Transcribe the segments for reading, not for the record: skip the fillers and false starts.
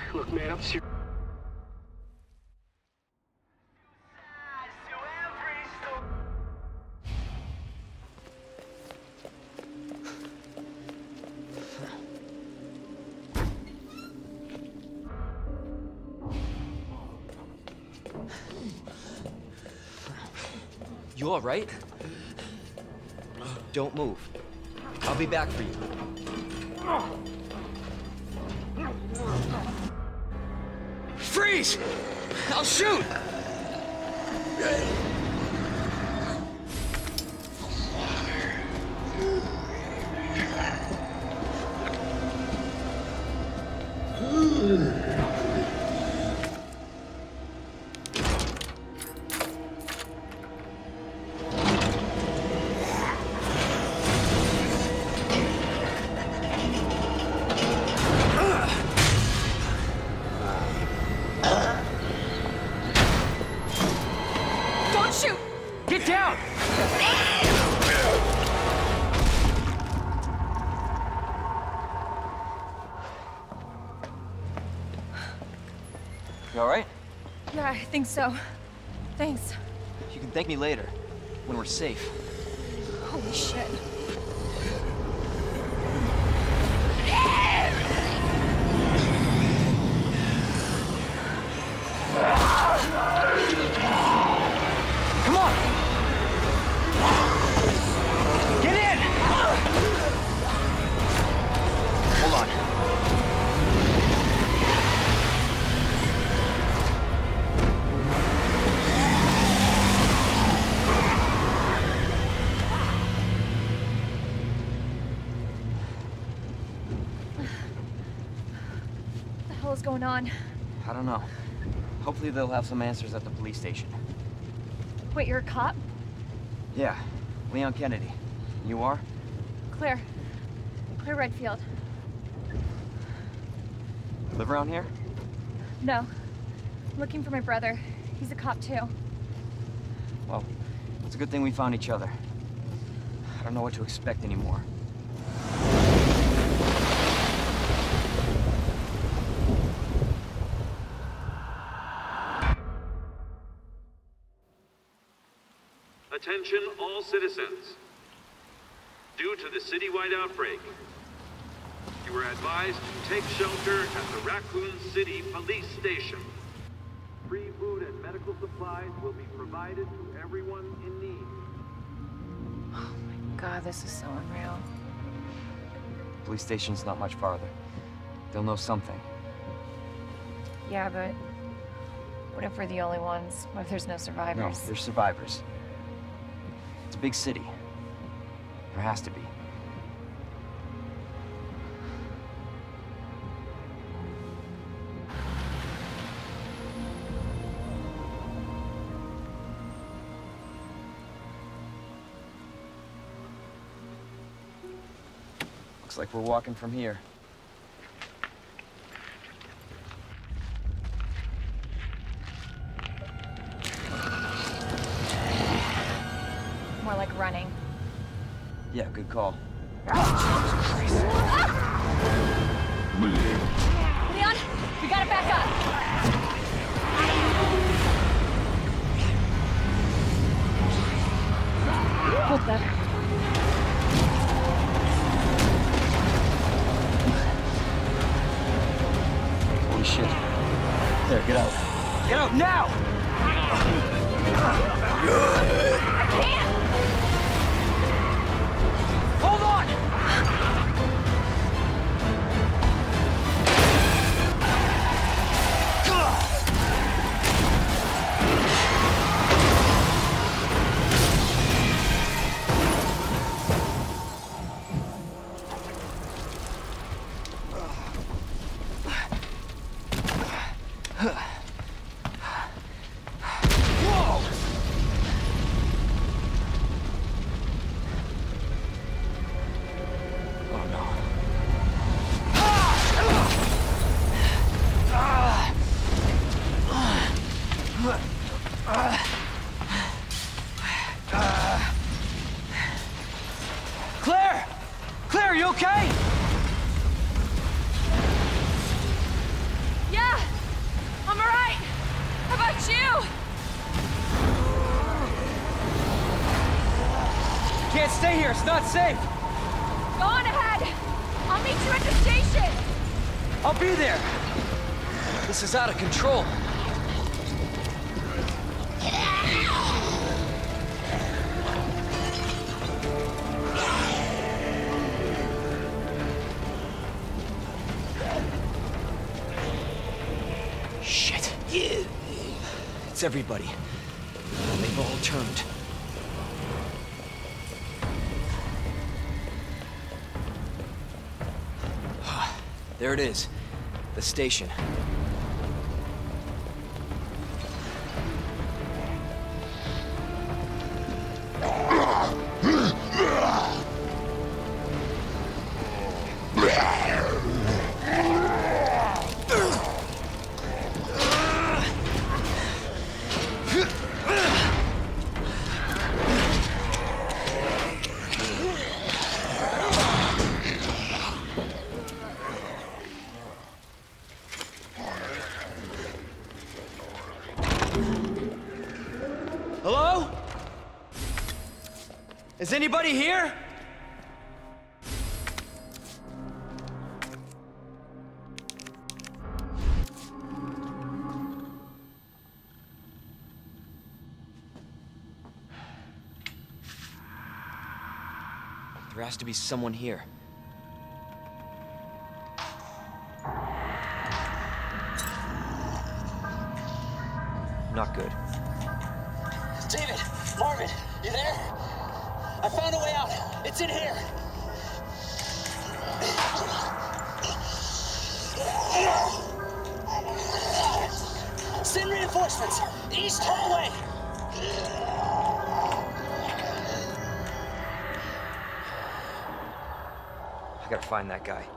Look, man, I'm serious. You all right? Don't move. I'll be back for you. Freeze! I'll shoot! Get down! You all right? Yeah, I think so. Thanks. You can thank me later, when we're safe. Holy shit. Come on! Get in! Hold on. What the hell is going on? I don't know. Hopefully they'll have some answers at the police station. Wait, you're a cop? Yeah, Leon Kennedy. You are? Claire. Claire Redfield. Live around here? No. I'm looking for my brother. He's a cop too. Well, it's a good thing we found each other. I don't know what to expect anymore. Attention all citizens. Due to the citywide outbreak, you are advised to take shelter at the Raccoon City Police Station. Free food and medical supplies will be provided to everyone in need. Oh my god, this is so unreal. Police station's not much farther. They'll know something. Yeah, but what if we're the only ones? What if there's no No, survivors? there's survivors. It's a big city. There has to be. Looks like we're walking from here. More like running. Yeah, good call. Leon, we gotta back up. What the? Holy shit. There, get out. Get out now! I can't! Hold on! Claire! Claire, are you okay? Yeah! can't stay here. It's not safe. Go on ahead. I'll meet you at the station. I'll be there. This is out of control. Shit. It's everybody. They've all turned. There it is. The station. Hello? Is anybody here? There has to be someone here. Not good. David! Marvin! You there? I found a way out! It's in here! Send reinforcements! East hallway! I gotta find that guy.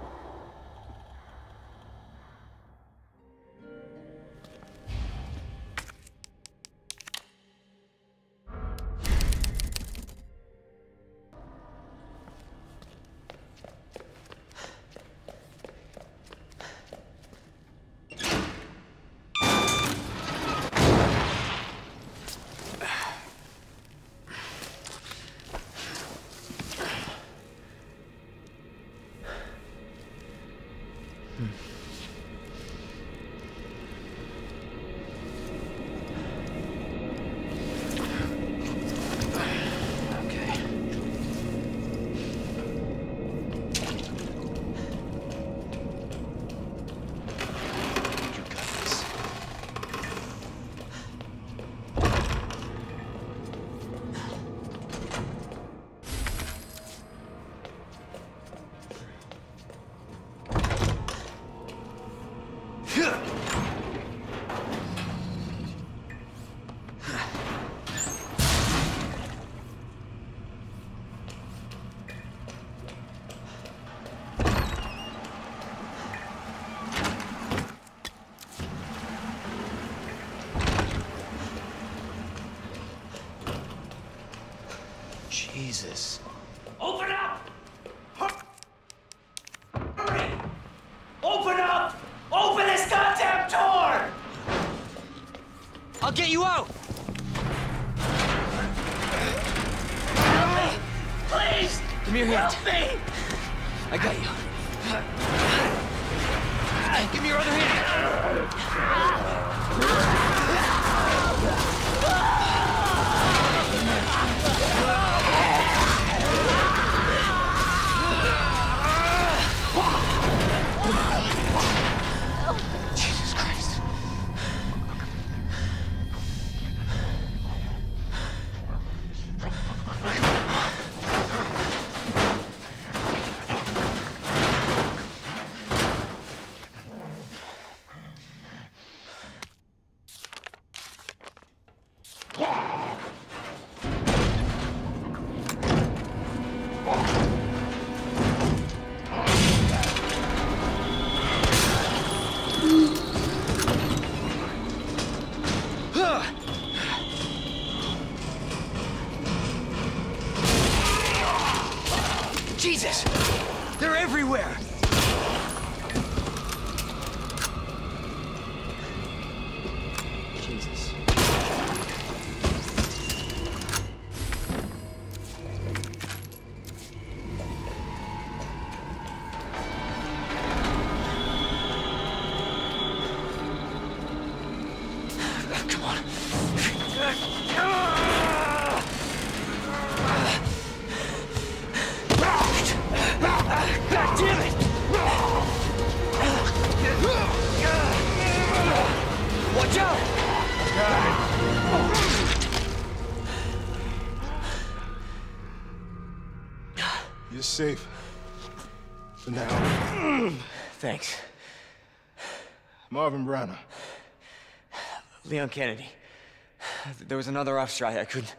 Jesus. Open up! Hurry! Open up! Open this goddamn door! I'll get you out! Help me! Please! Give me your hand. Help me! I got you. Give me your other hand. Jesus Christ. Jesus! They're everywhere! Jesus. You're safe. For now. Thanks. Marvin Branagh. Leon Kennedy. There was another off strike. I couldn't...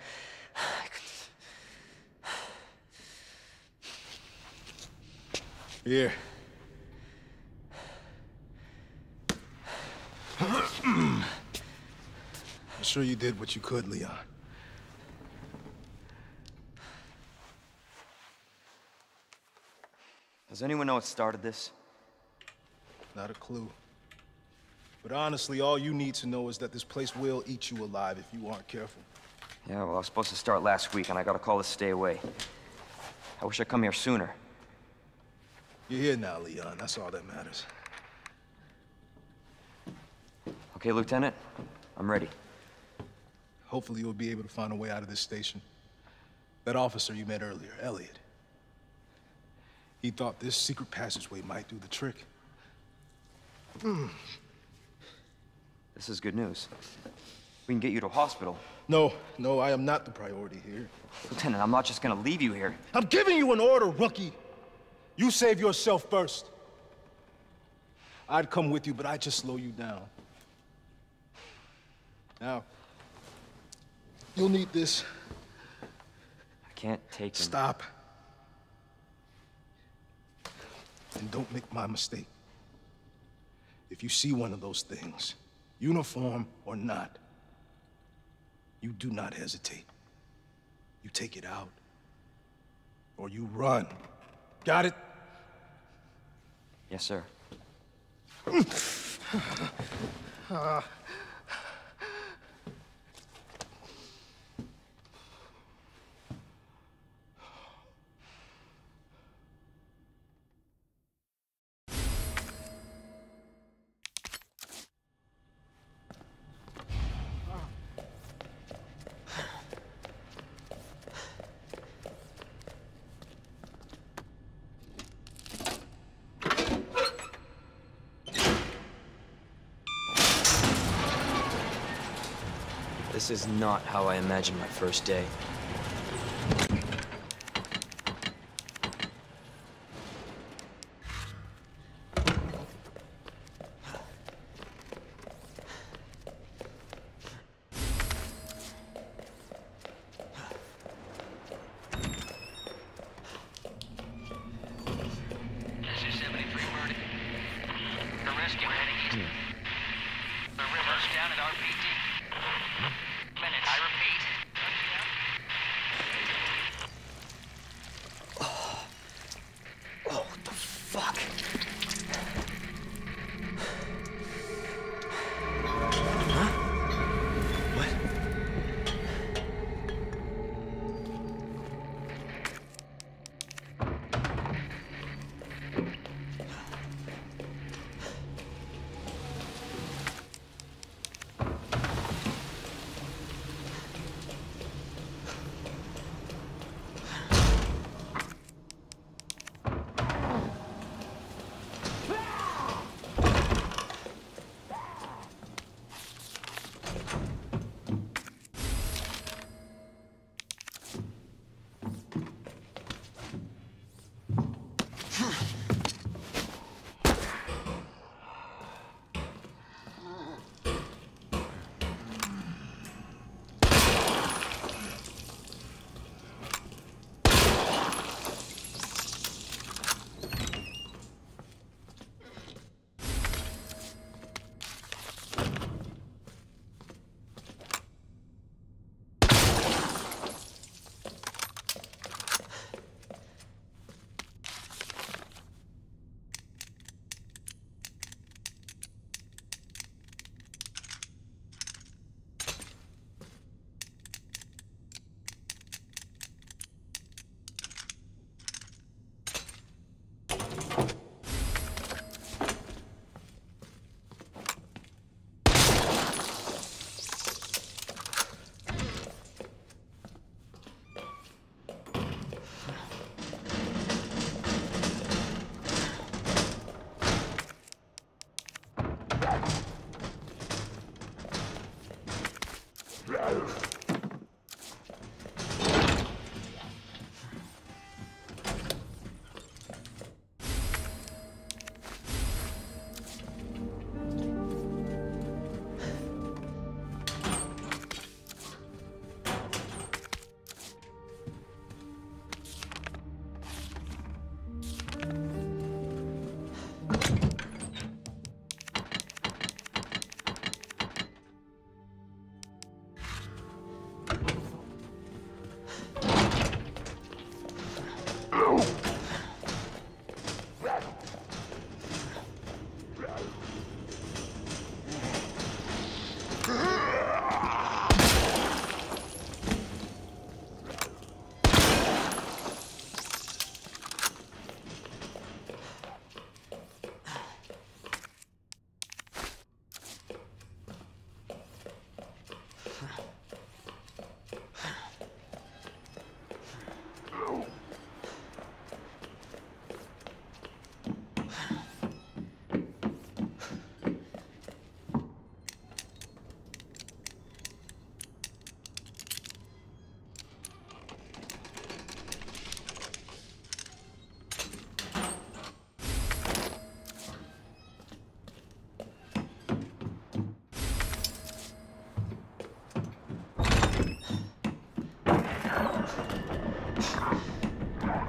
Here. I'm sure you did what you could, Leon. Does anyone know what started this? Not a clue. But honestly, all you need to know is that this place will eat you alive if you aren't careful. Yeah, well, I was supposed to start last week, and I got a call to stay away. I wish I'd come here sooner. You're here now, Leon. That's all that matters. Okay, Lieutenant, I'm ready. Hopefully you'll be able to find a way out of this station. That officer you met earlier, Elliot. He thought this secret passageway might do the trick. This is good news. We can get you to a hospital. No, I am not the priority here. Lieutenant, I'm not just gonna leave you here. I'm giving you an order, rookie. You save yourself first. I'd come with you, but I'd just slow you down. Now, you'll need this. I can't take him. Stop. And don't make my mistake. If you see one of those things, uniform or not, you do not hesitate. You take it out, or you run. Got it? Yes, sir. This is not how I imagined my first day.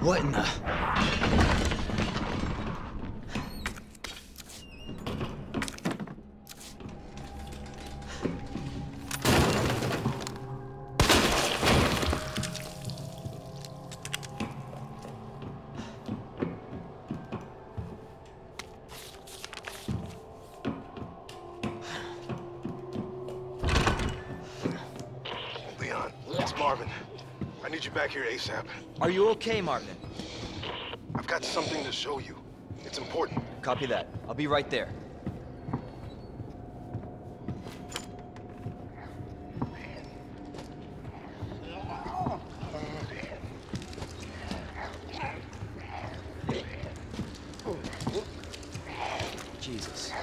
What in the... Leon, it's Marvin. I need you back here ASAP. Are you okay, Marvin? I've got something to show you. It's important. Copy that. I'll be right there. Jesus.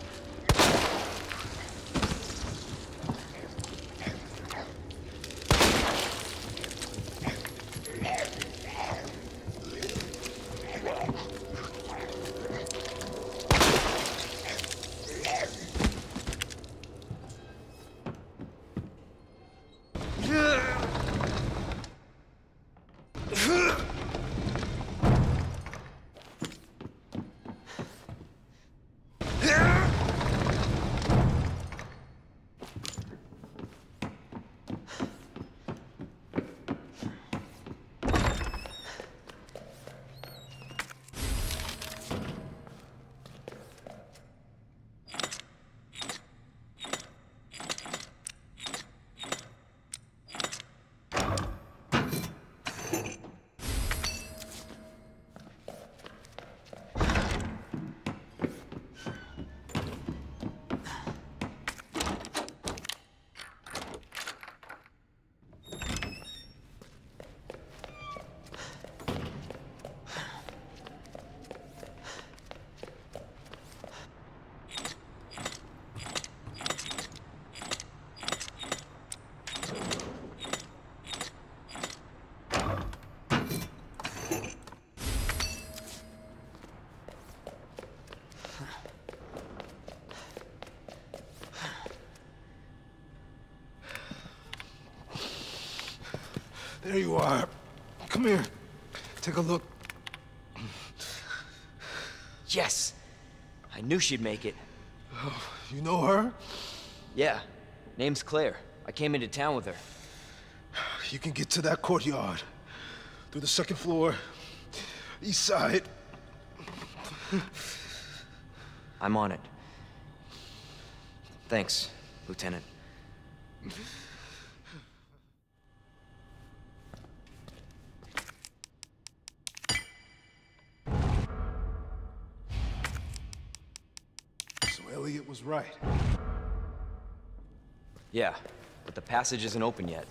There you are. Come here. Take a look. Yes! I knew she'd make it. Oh, you know her? Yeah. Name's Claire. I came into town with her. You can get to that courtyard. Through the second floor. East side. I'm on it. Thanks, Lieutenant. So Elliot was right. Yeah, but the passage isn't open yet.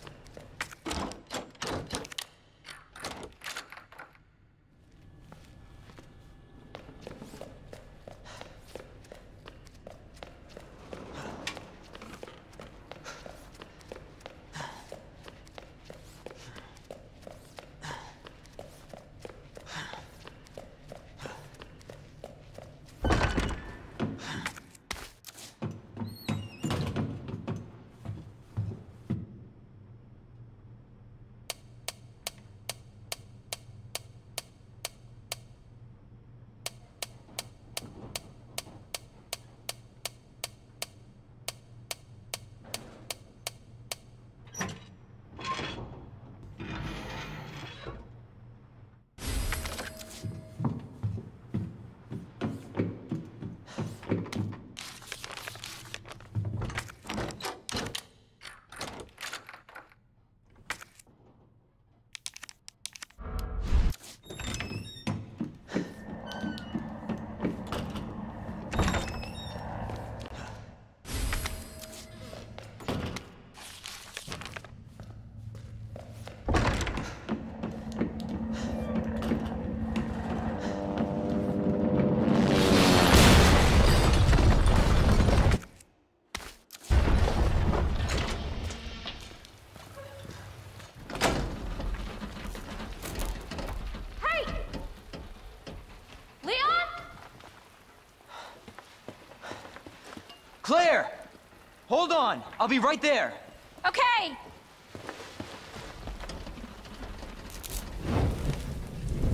Claire! Hold on! I'll be right there! Okay!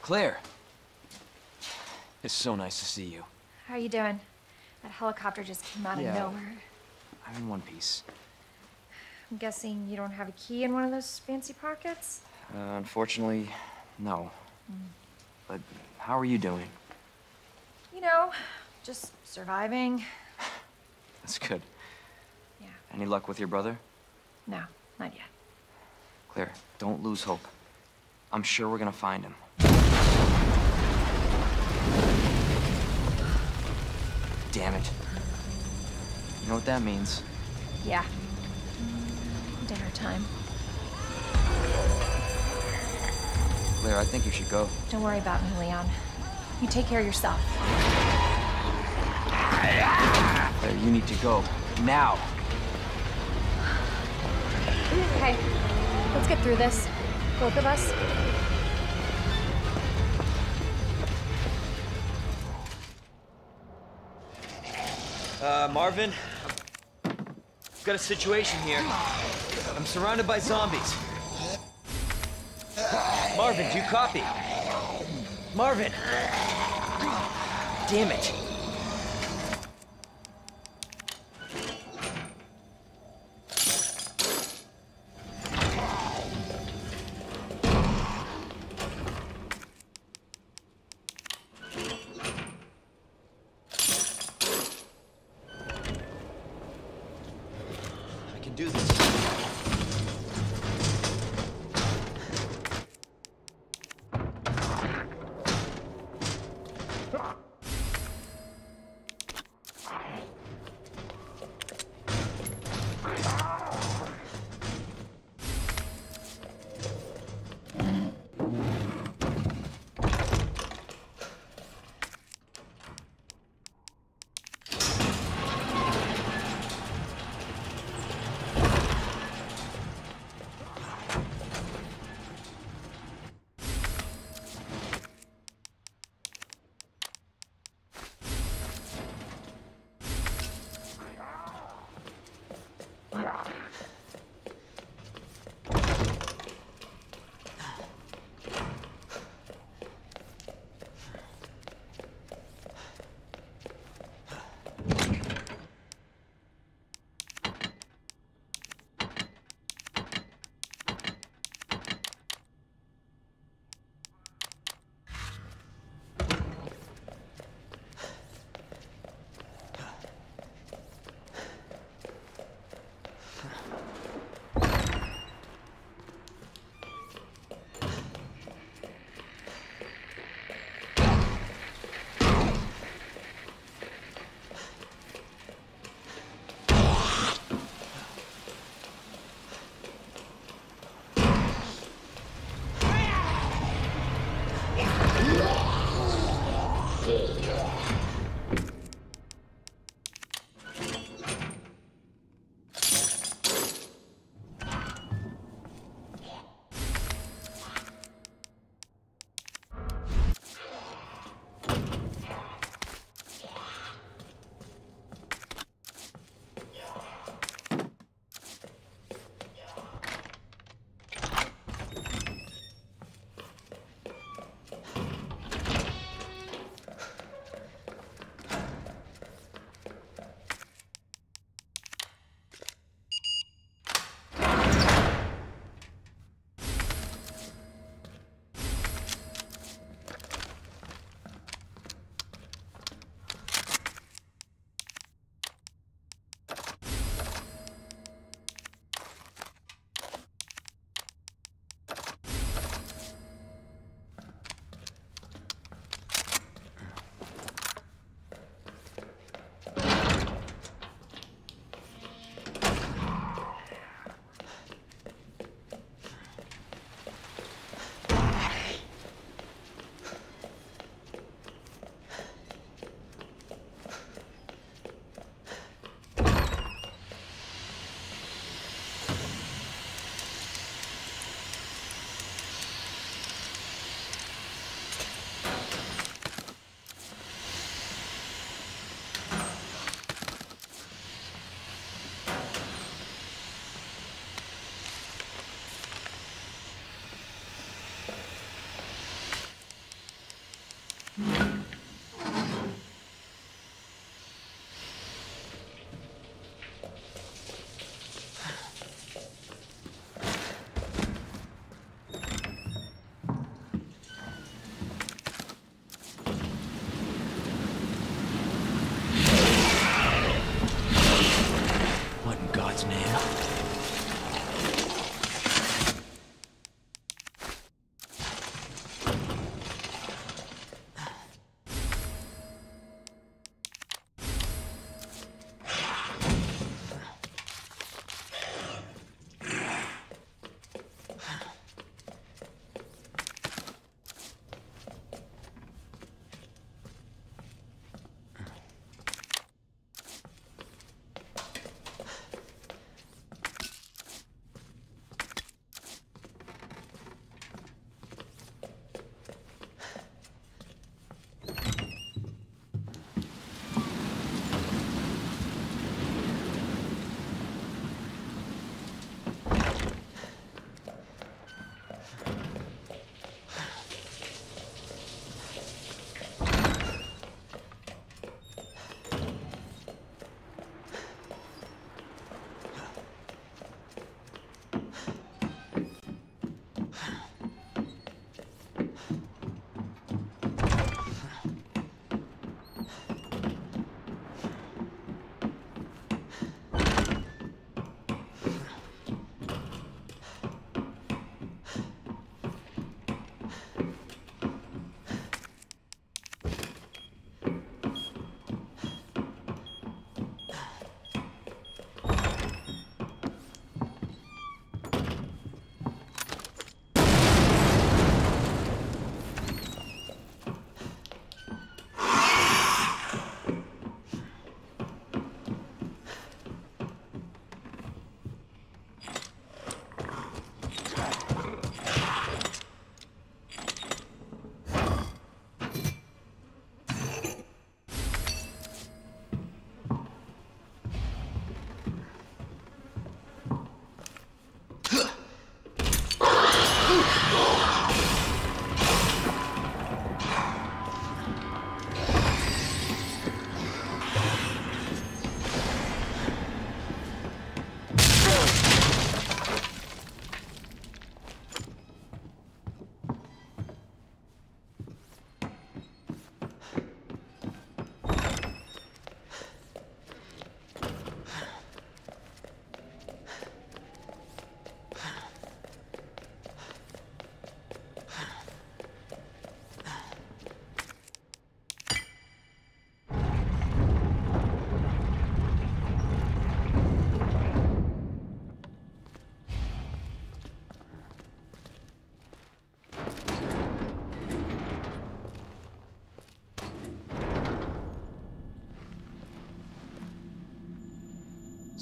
Claire. It's so nice to see you. How are you doing? That helicopter just came out of nowhere. I'm in one piece. I'm guessing you don't have a key in one of those fancy pockets? Unfortunately, no. But how are you doing? You know, just surviving. That's good. Yeah. Any luck with your brother? No, not yet. Claire, don't lose hope. I'm sure we're gonna find him. Damn it. You know what that means? Yeah. Dinner time. Claire, I think you should go. Don't worry about me, Leon. You take care of yourself. Claire, you need to go. Now! Okay, let's get through this. Both of us. Marvin? I've got a situation here. I'm surrounded by zombies. Marvin, do you copy? Marvin! Damn it. I can do this.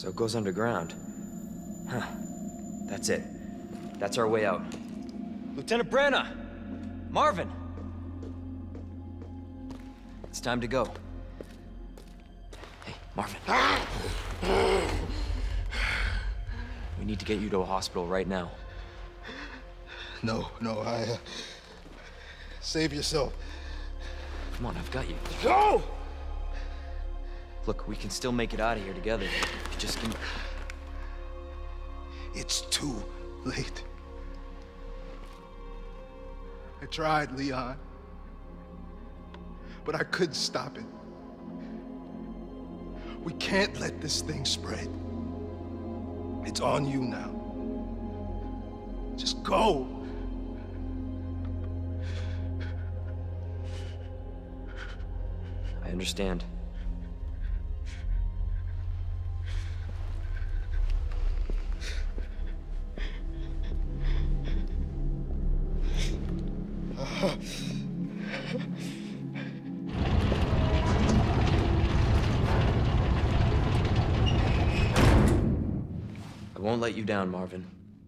So it goes underground. Huh. That's it. That's our way out. Lieutenant Branagh! Marvin! It's time to go. Hey, Marvin. We need to get you to a hospital right now. No, save yourself. Come on, I've got you. Go! Look, we can still make it out of here together. You just can... It's too late. I tried, Leon. But I couldn't stop it. We can't let this thing spread. It's on you now. Just go. I understand. I won't let you down, Marvin.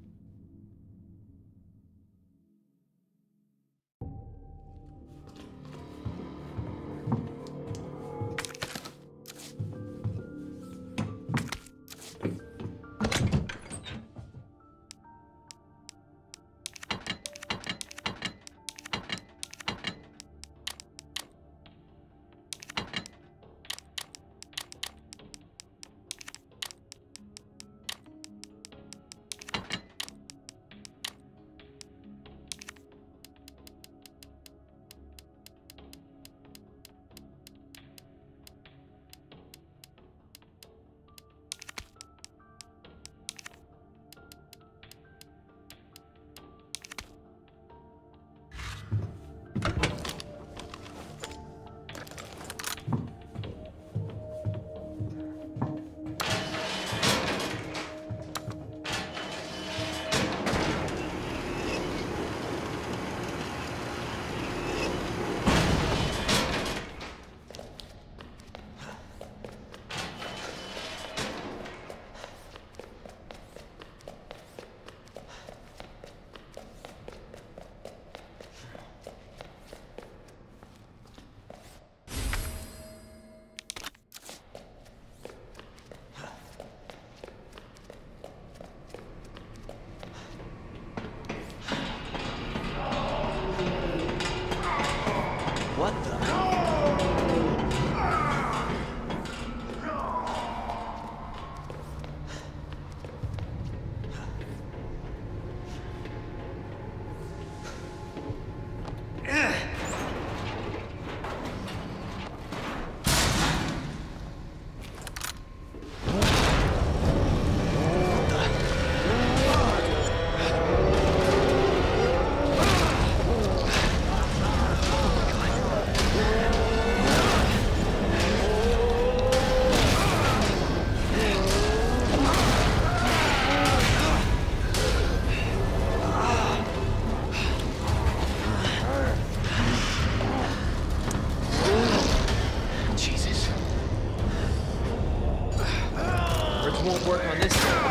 What the? Won't work on this side.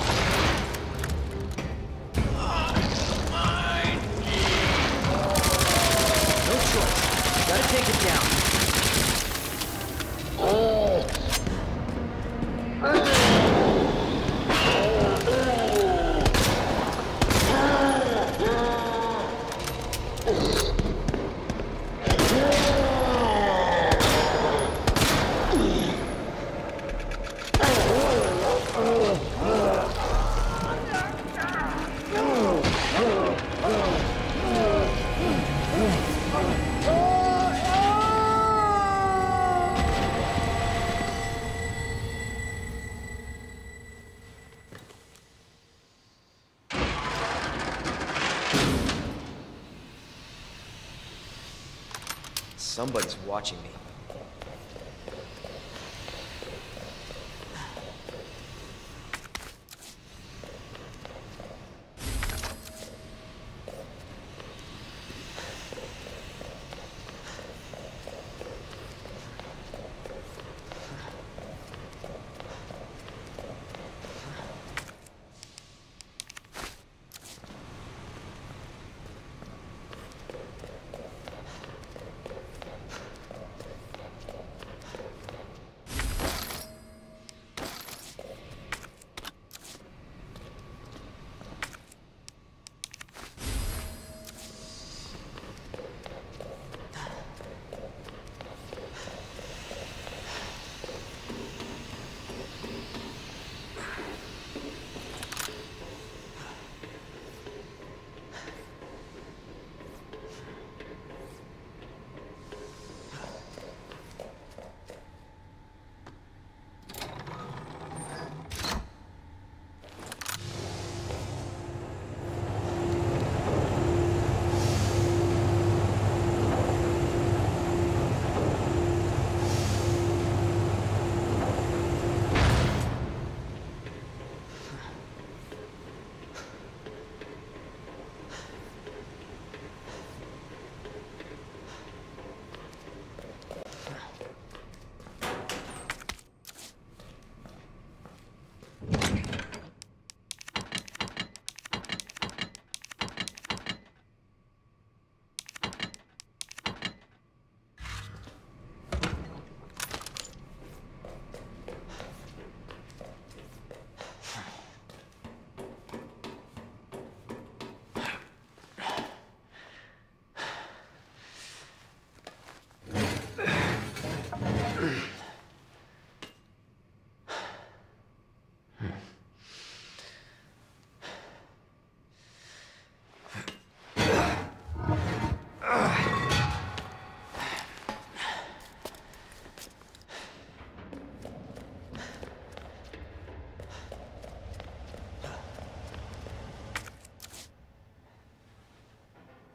No choice. Gotta take it down. Somebody's watching me.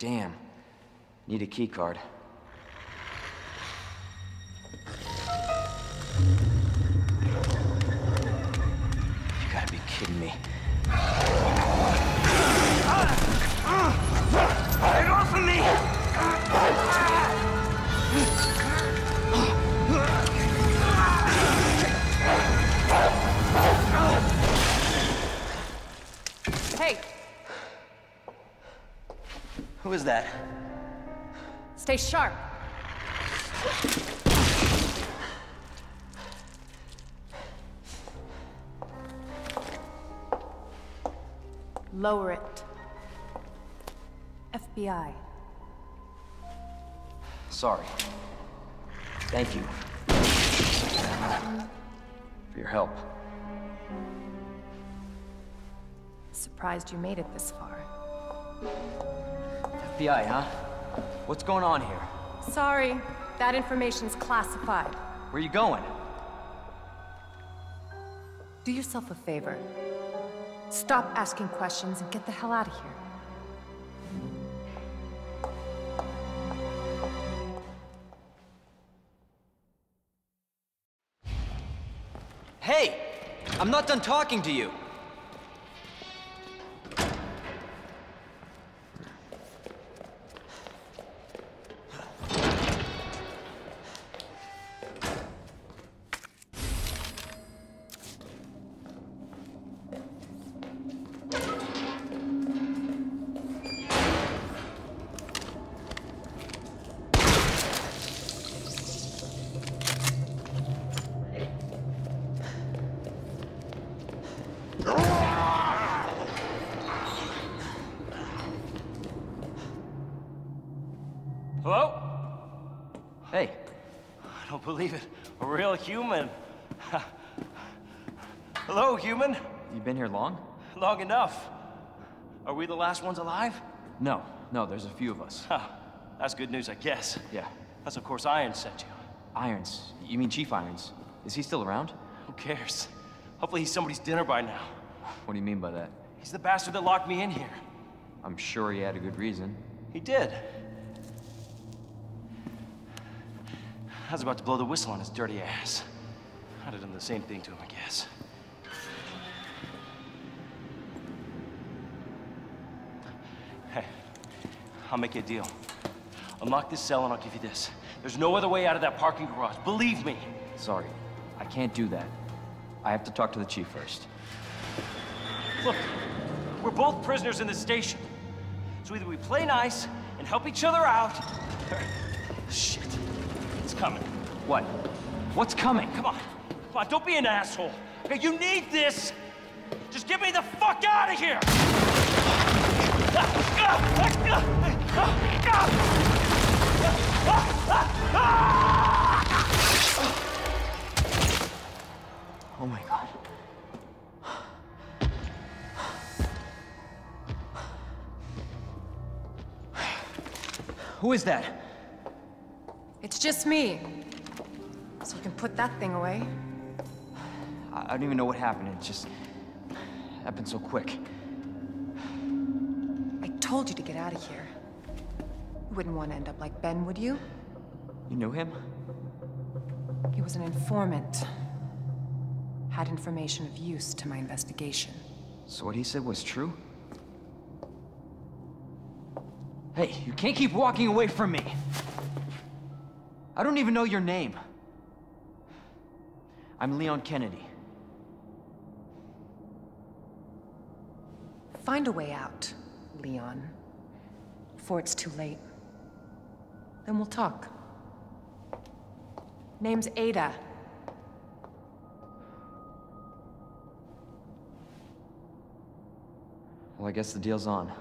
Damn. Need a key card. You gotta be kidding me. Get off of me! Hey, Who is that? stay sharp. Lower it. FBI. Sorry. Thank you. For your help. Surprised you made it this far. FBI, huh? What's going on here? Sorry, that information's classified. Where you going? Do yourself a favor. Stop asking questions and get the hell out of here. Hey! I'm not done talking to you! Hello? Hey, I don't believe it. A real human. Hello, human. you been here long? Long enough. Are we the last ones alive? No, there's a few of us. Huh. That's good news, I guess. Yeah. That's of course Irons sent you. Irons? You mean Chief Irons? Is he still around? Who cares? Hopefully he's somebody's dinner by now. What do you mean by that? He's the bastard that locked me in here. I'm sure he had a good reason. He did. I was about to blow the whistle on his dirty ass. I'd have done the same thing to him, I guess. Hey, I'll make you a deal. Unlock this cell and I'll give you this. There's no other way out of that parking garage, believe me. Sorry, I can't do that. I have to talk to the chief first. Look, we're both prisoners in this station. So either we play nice and help each other out, or... Shit. It's coming. What? What's coming? Come on, don't be an asshole. Okay, you need this. Just get me the fuck out of here. Oh my God. Who is that? It's just me. So you can put that thing away. I don't even know what happened. It just happened so quick. I told you to get out of here. You wouldn't want to end up like Ben, would you? You knew him? He was an informant. Had information of use to my investigation. So what he said was true? Hey, you can't keep walking away from me! I don't even know your name. I'm Leon Kennedy. Find a way out, Leon. Before it's too late. Then we'll talk. Name's Ada. Well, I guess the deal's on.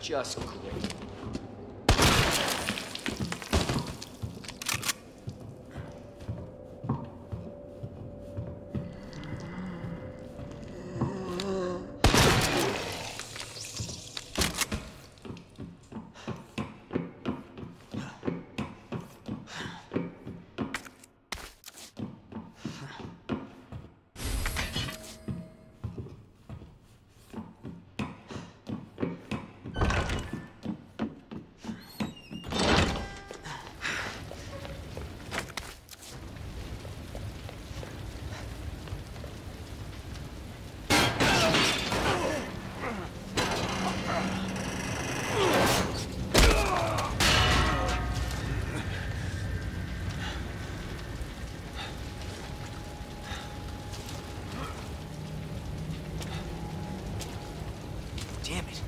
just great. Damn it.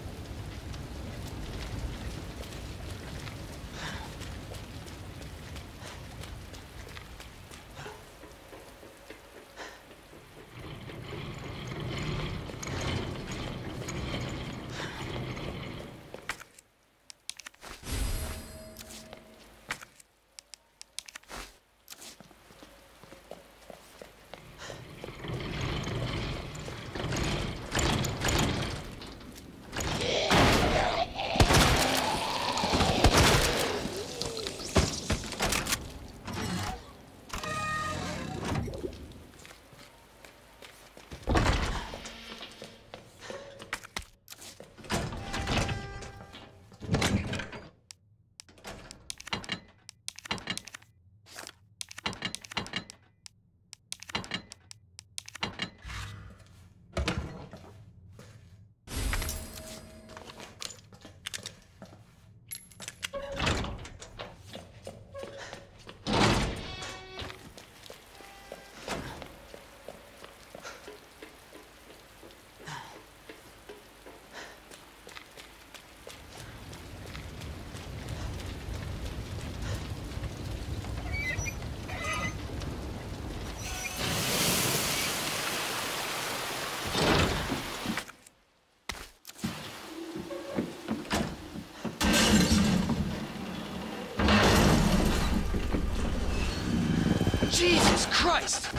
Jesus Christ!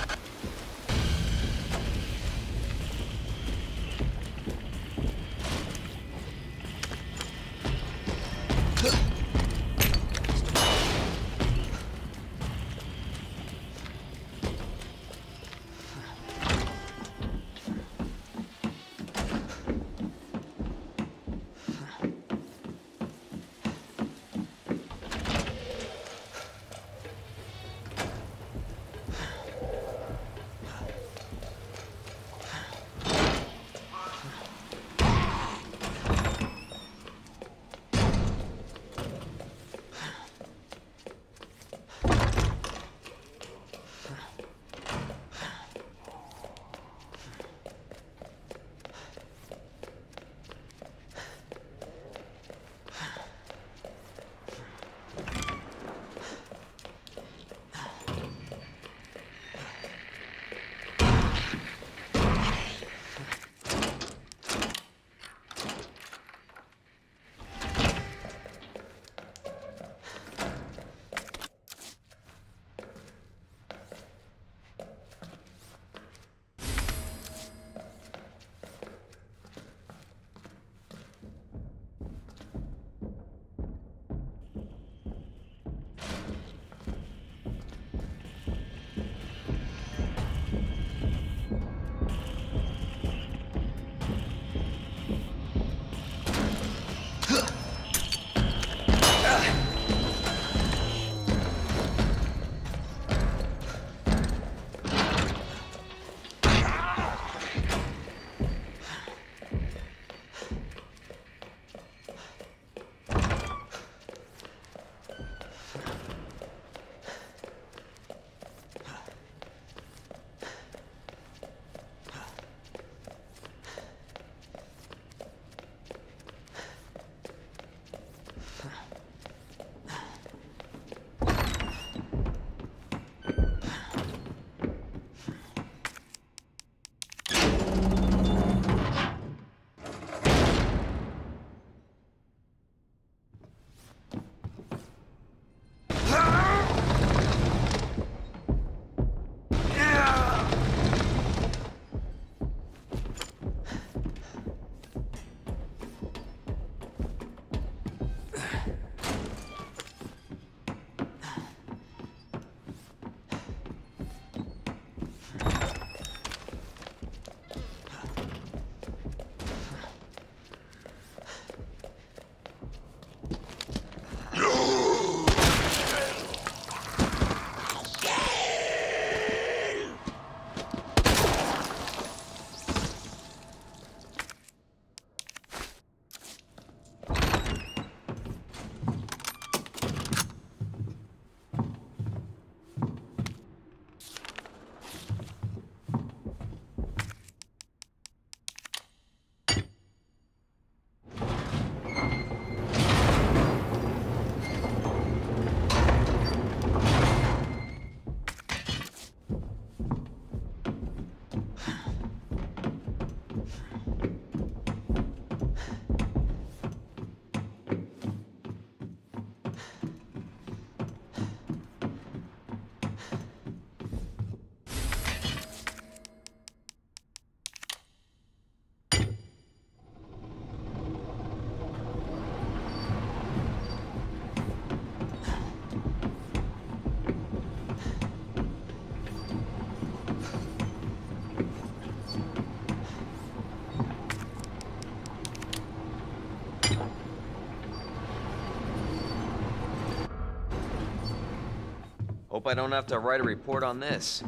Hope I don't have to write a report on this.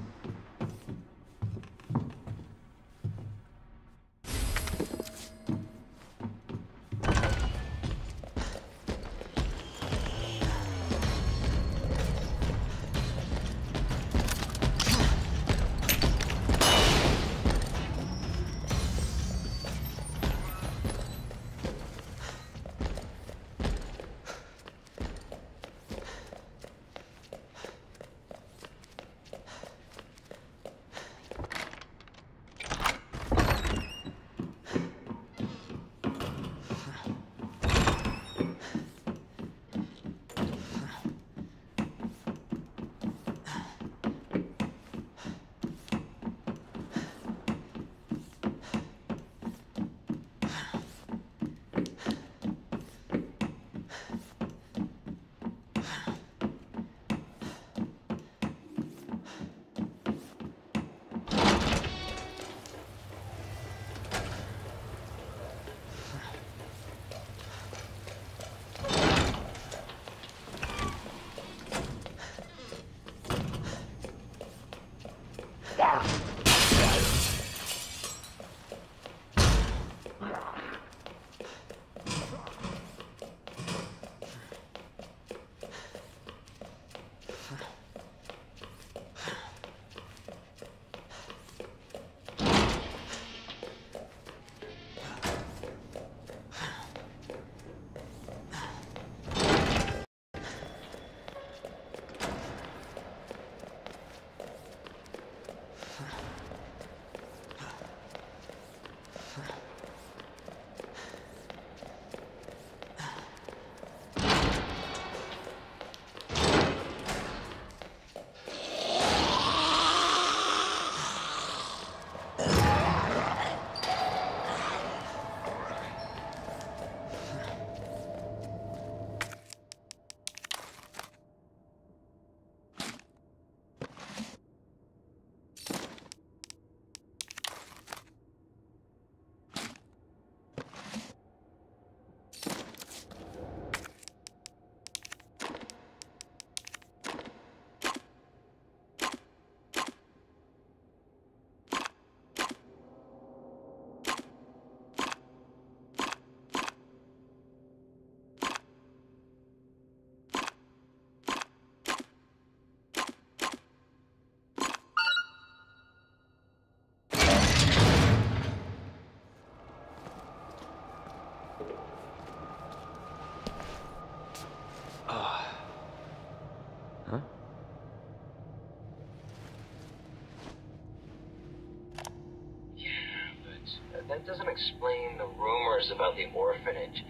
That doesn't explain the rumors about the orphanage.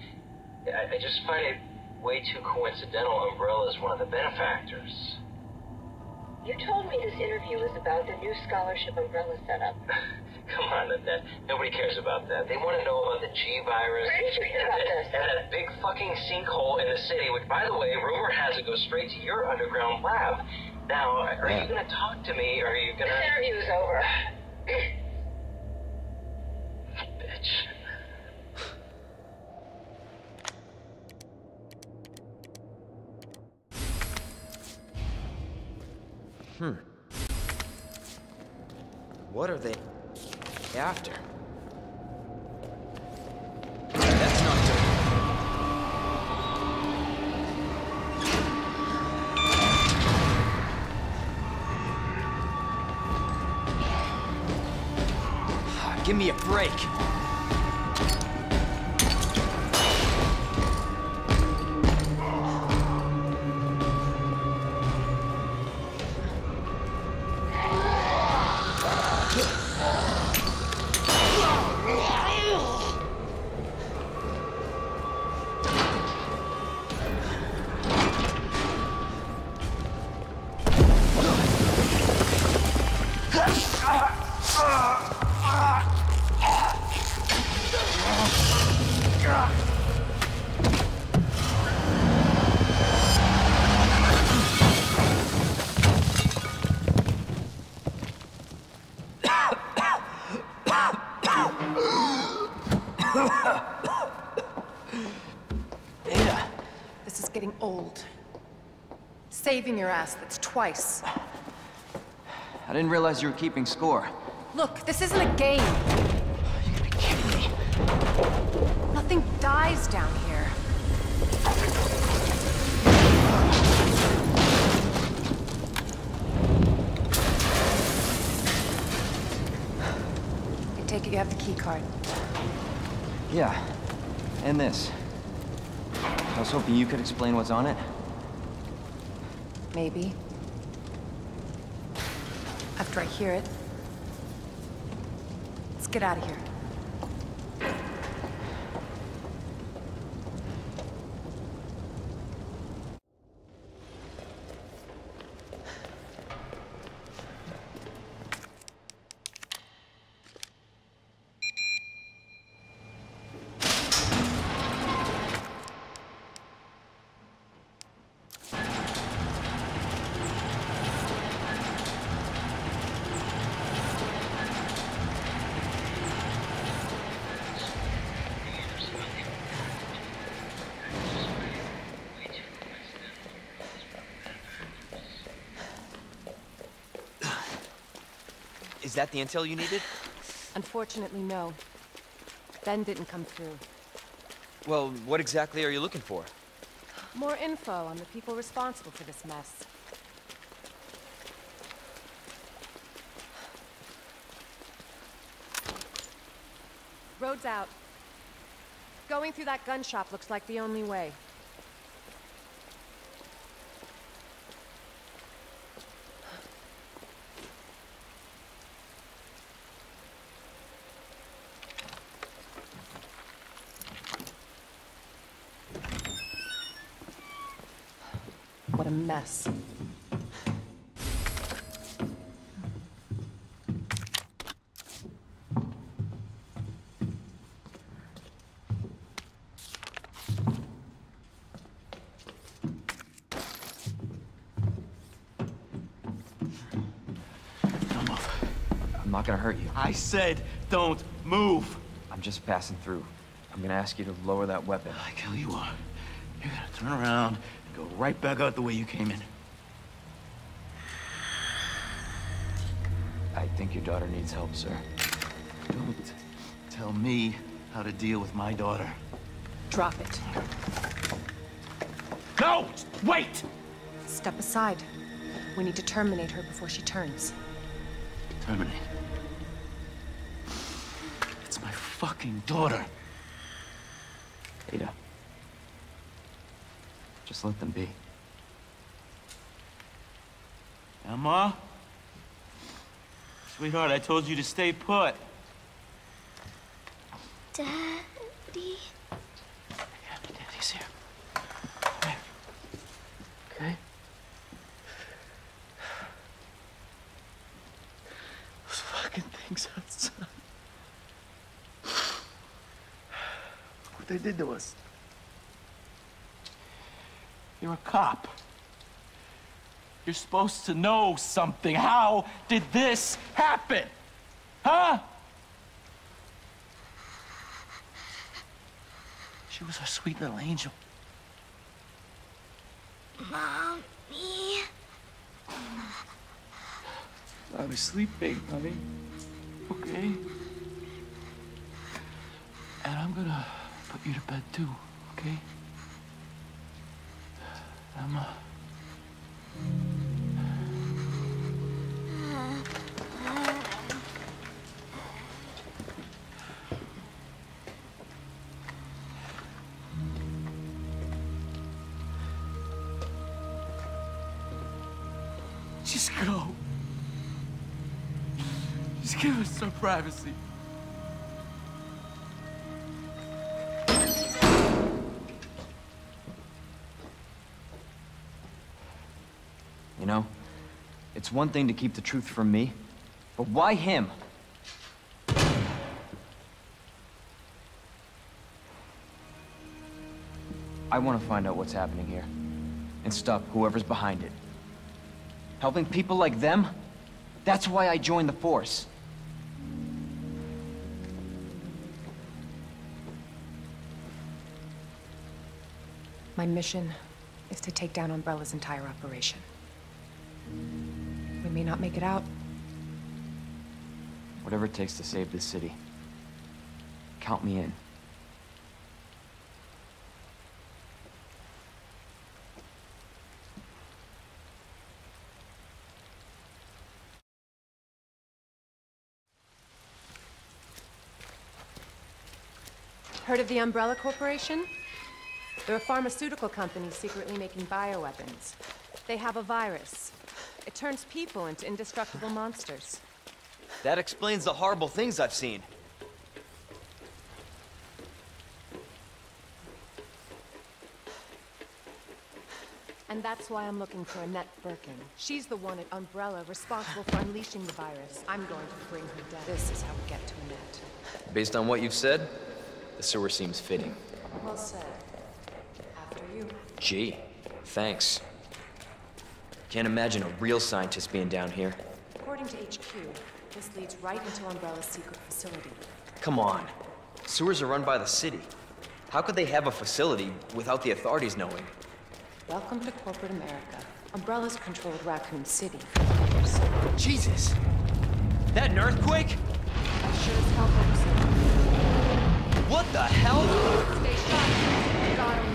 I just find it way too coincidental Umbrella's one of the benefactors. You told me this interview was about the new scholarship Umbrella set up. Come on, Annette. Nobody cares about that. They want to know about the G virus. Where did you hear about this? And that big fucking sinkhole in the city, which, by the way, rumor has it goes straight to your underground lab. Now, are you going to talk to me, or are you going to... This interview is over. Bitch. What are they after? That's not good. Give me a break. Saving your ass, that's twice. I didn't realize you were keeping score. Look, this isn't a game. You gotta be kidding me. Nothing dies down here. I take it you have the key card. Yeah, and this. I was hoping you could explain what's on it. Maybe. After I hear it. Let's get out of here. Is that the intel you needed? Unfortunately, no. Ben didn't come through. Well, what exactly are you looking for? More info on the people responsible for this mess. Road's out. Going through that gun shop looks like the only way. What a mess. I'm not gonna hurt you. I said don't move. I'm just passing through. I'm gonna ask you to lower that weapon. Like hell you are. You're gonna turn around and go right back out the way you came in. I think your daughter needs help, sir. Don't tell me how to deal with my daughter. Drop it. No! Wait! Step aside. We need to terminate her before she turns. Terminate. It's my fucking daughter. Ada. Just let them be. Emma? Sweetheart, I told you to stay put. Daddy? Yeah, Daddy's here. Come here. Okay? Those fucking things outside. What they did to us. You're a cop. You're supposed to know something. How did this happen? Huh? She was our sweet little angel. Mommy? I was sleeping, honey. Okay? And I'm gonna put you to bed too, okay? Emma. Just go. Just give us some privacy. You know, it's one thing to keep the truth from me, but why him? I want to find out what's happening here and stop whoever's behind it. Helping people like them? That's why I joined the Force. My mission is to take down Umbrella's entire operation. We may not make it out. Whatever it takes to save this city. Count me in. Heard of the Umbrella Corporation? They're a pharmaceutical company secretly making bioweapons. They have a virus. It turns people into indestructible monsters. That explains the horrible things I've seen. And that's why I'm looking for Annette Birkin. She's the one at Umbrella responsible for unleashing the virus. I'm going to bring her down. This is how we get to Annette. Based on what you've said, the sewer seems fitting. Well said. After you. Gee, thanks. Can't imagine a real scientist being down here. According to HQ, this leads right into Umbrella's secret facility. Come on. Sewers are run by the city. How could they have a facility without the authorities knowing? Welcome to corporate America. Umbrella's controlled Raccoon City for years. Jesus! That an earthquake? I sure as hell hope so. What the hell? Stay sharp. Got him.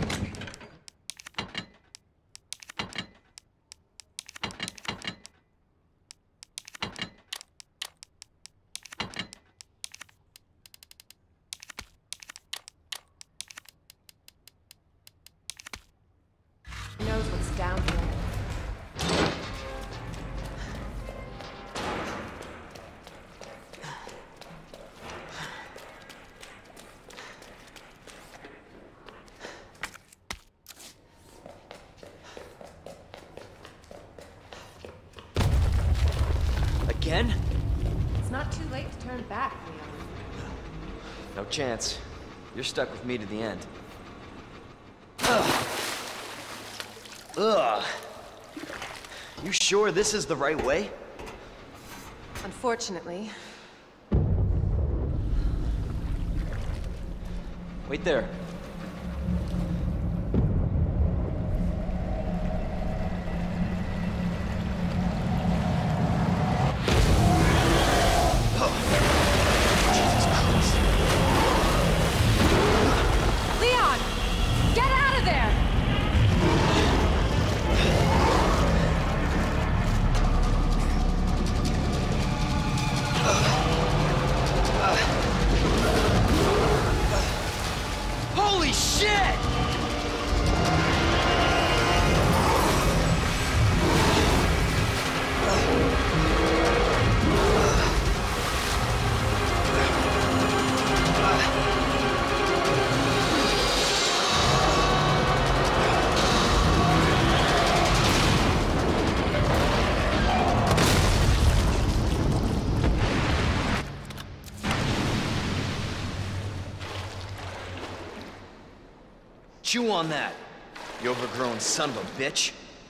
Knows what's down here. Again? It's not too late to turn back, Leon. No chance. You're stuck with me to the end. Ugh. You sure this is the right way? Unfortunately. Wait there. Leon! Get out of there! Holy shit! Chew on that, you overgrown son of a bitch.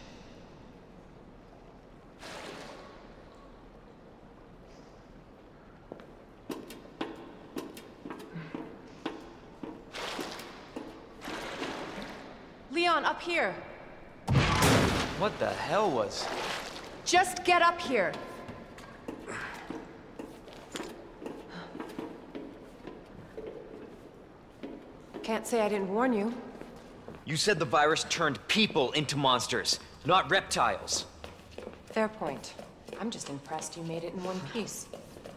Leon, up here! What the hell was... Just get up here! Can't say I didn't warn you. You said the virus turned people into monsters, not reptiles. Fair point. I'm just impressed you made it in one piece.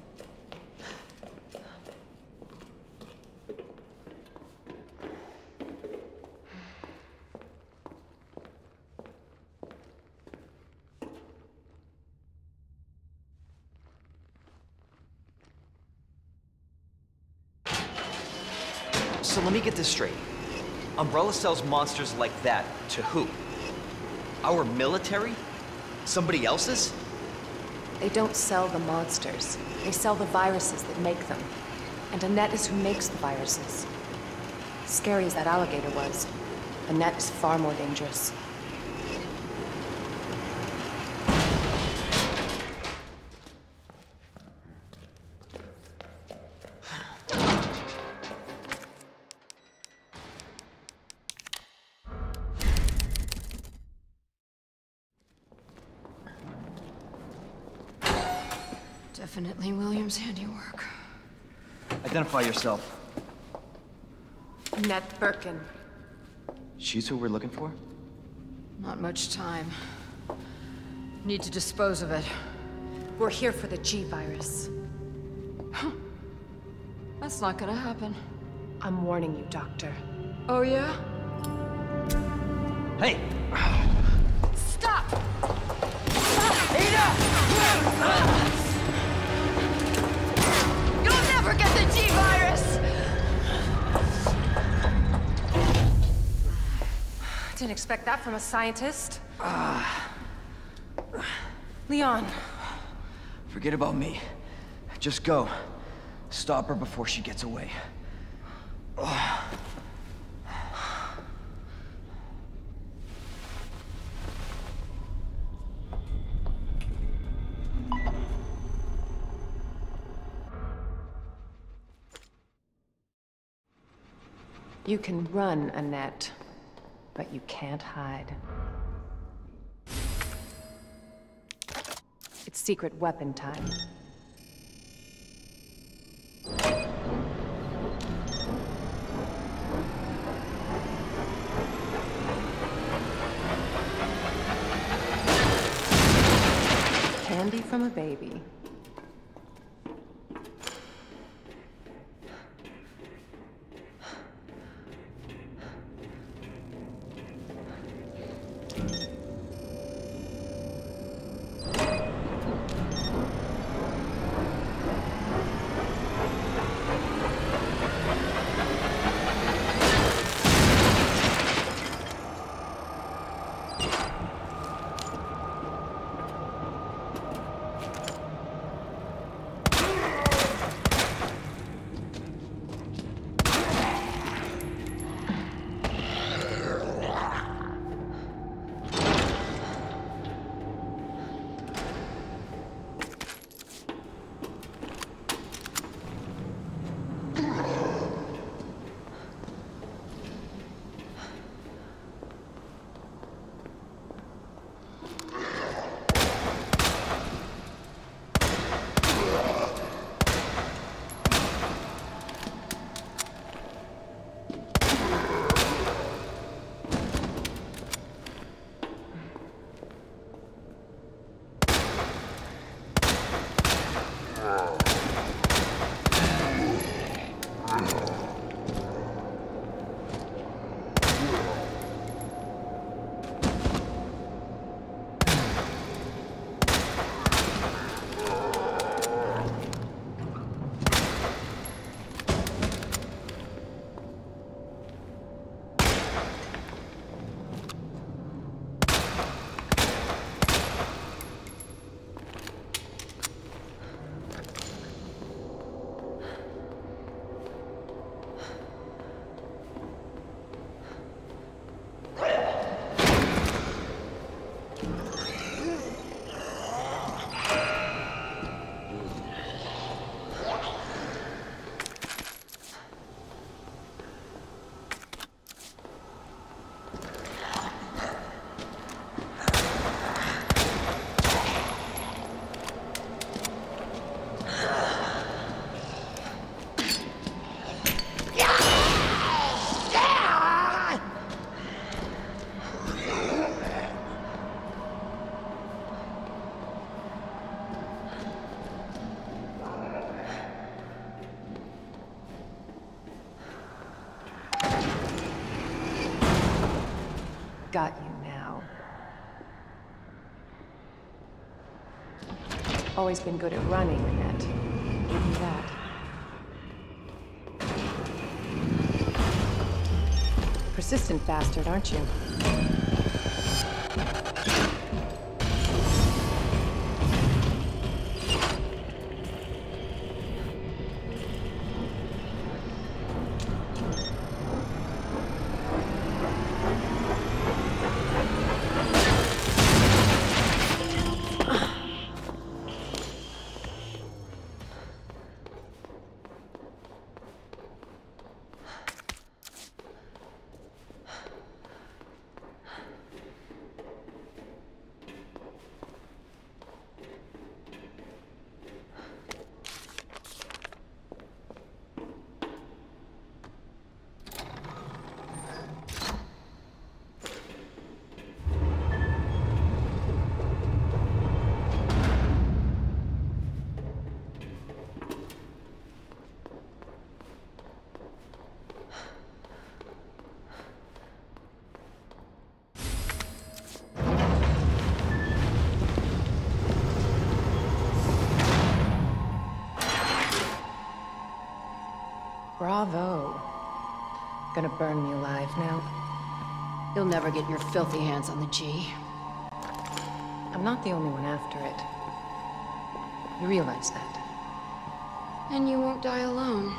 So let me get this straight. Umbrella sells monsters like that to who? Our military? Somebody else's? They don't sell the monsters. They sell the viruses that make them. And Annette is who makes the viruses. Scary as that alligator was, Annette is far more dangerous. Definitely William's handiwork. Identify yourself. Annette Birkin. She's who we're looking for? Not much time. Need to dispose of it. We're here for the G-Virus. That's not gonna happen. I'm warning you, Doctor. Oh, yeah? Hey! Stop! You'll never get the G-Virus! Didn't expect that from a scientist. Leon. Forget about me. Just go. Stop her before she gets away. You can run, Annette, but you can't hide. It's secret weapon time. Candy from a baby. Got you now. Always been good at running, Annette. Give me that. Persistent bastard, aren't you? Bravo. Gonna burn me alive now. You'll never get your filthy hands on the G. I'm not the only one after it. You realize that? And you won't die alone.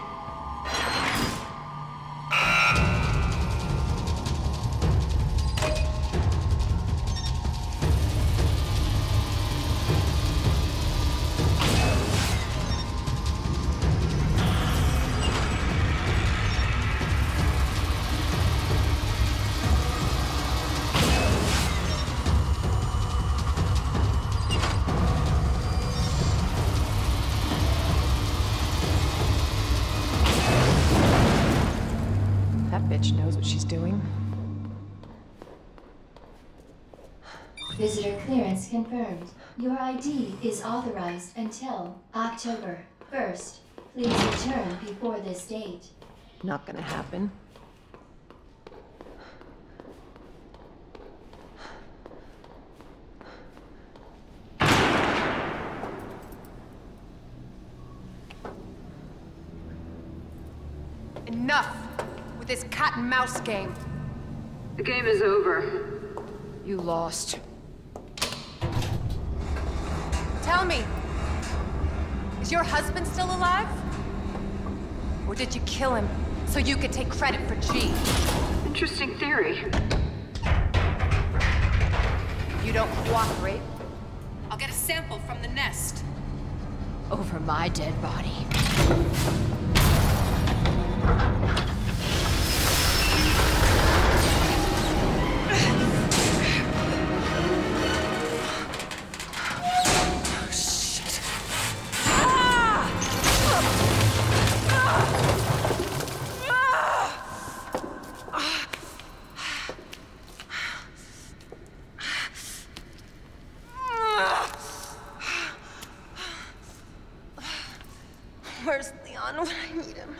Knows what she's doing. Visitor clearance confirmed. Your ID is authorized until October 1st. Please return before this date. Not gonna happen. Enough with this cat and mouse game. The game is over. You lost. Tell me, is your husband still alive? Or did you kill him so you could take credit for G? Interesting theory. You don't cooperate, I'll get a sample from the nest. Over my dead body. Where's Leon when I need him?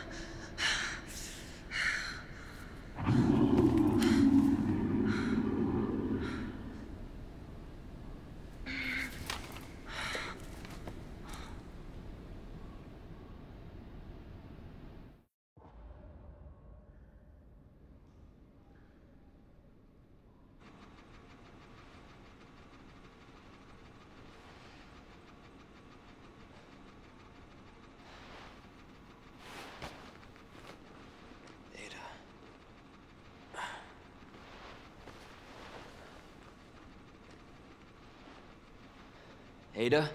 Ada?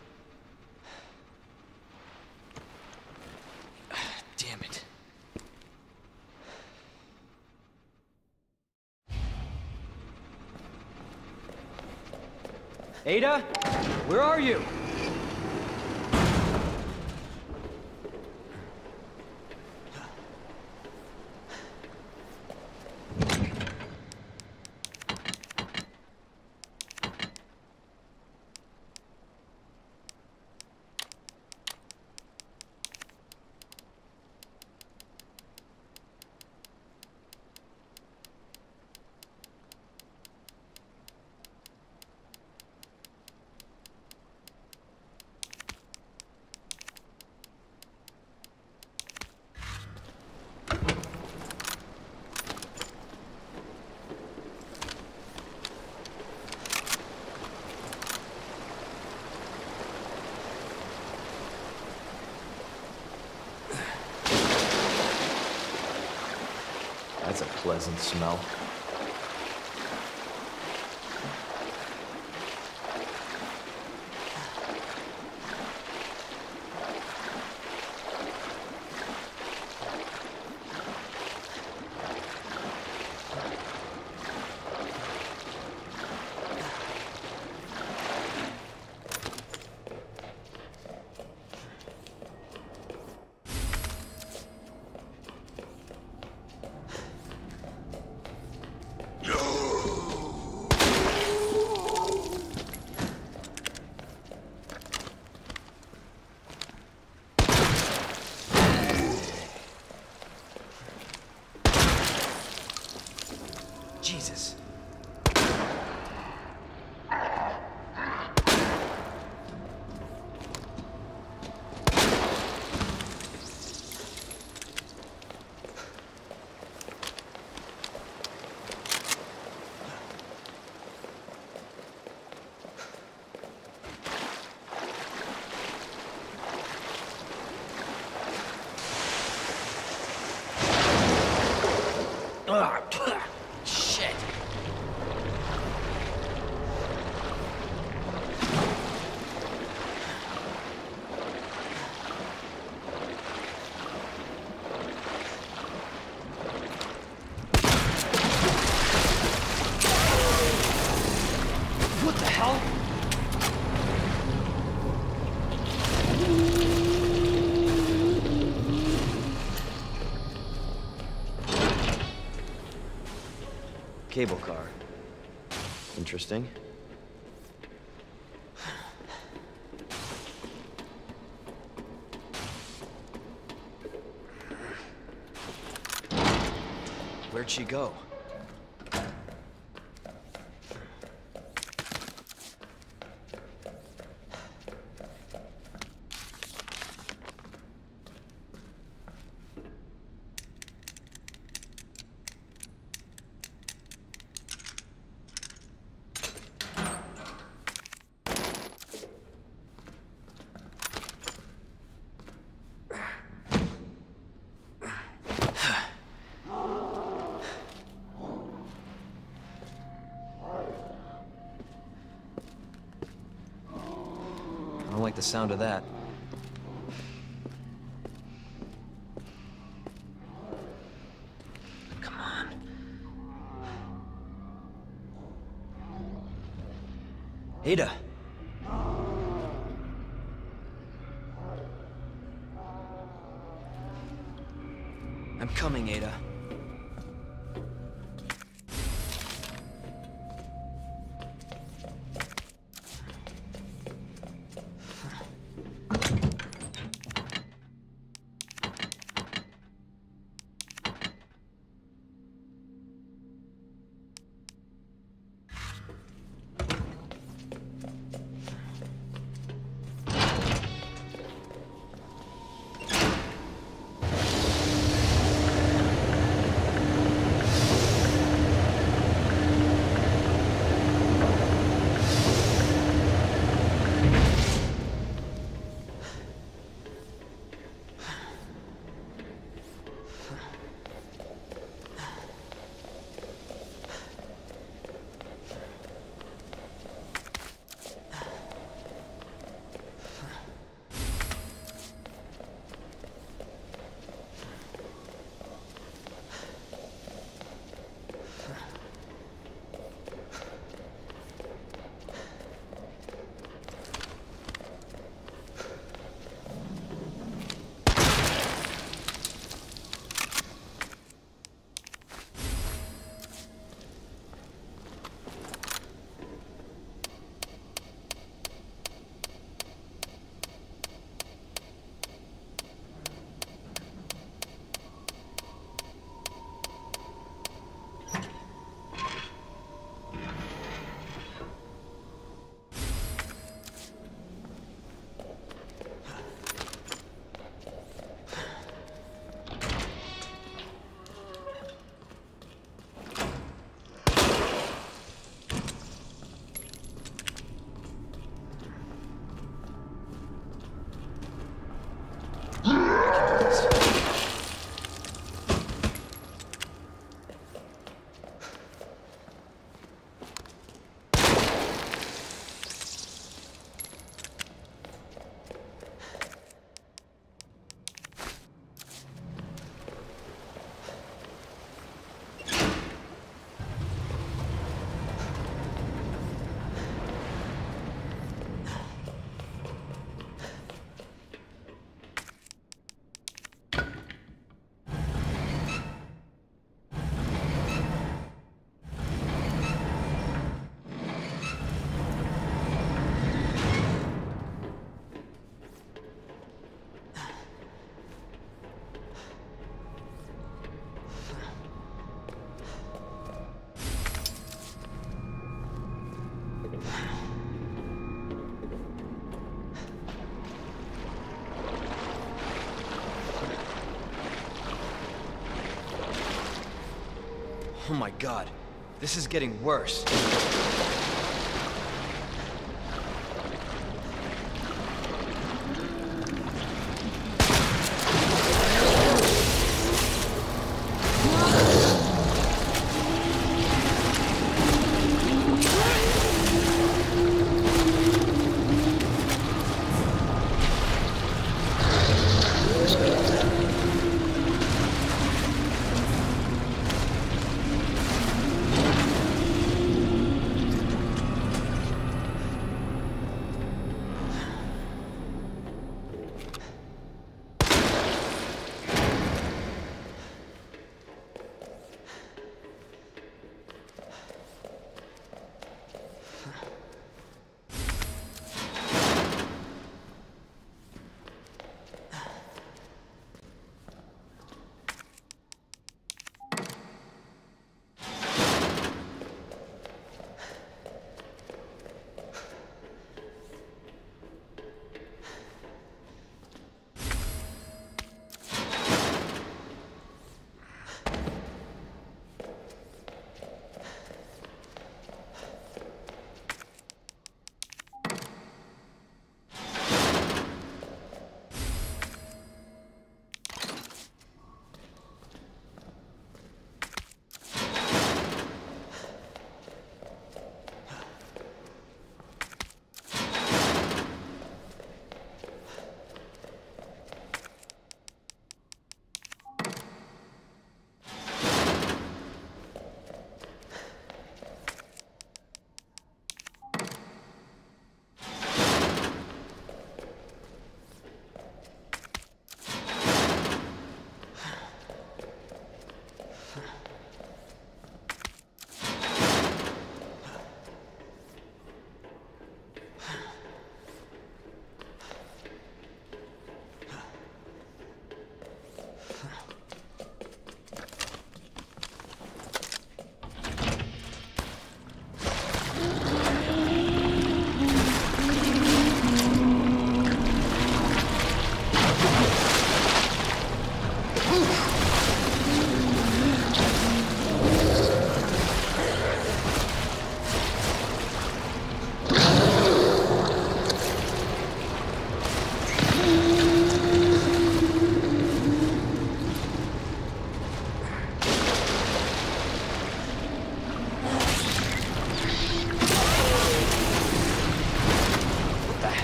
Damn it. Ada? Where are you? That's a pleasant smell. Jesus. cable car. Interesting. Where'd she go? I don't like the sound of that. Come on. Ada! I'm coming, Ada. Oh my God, this is getting worse.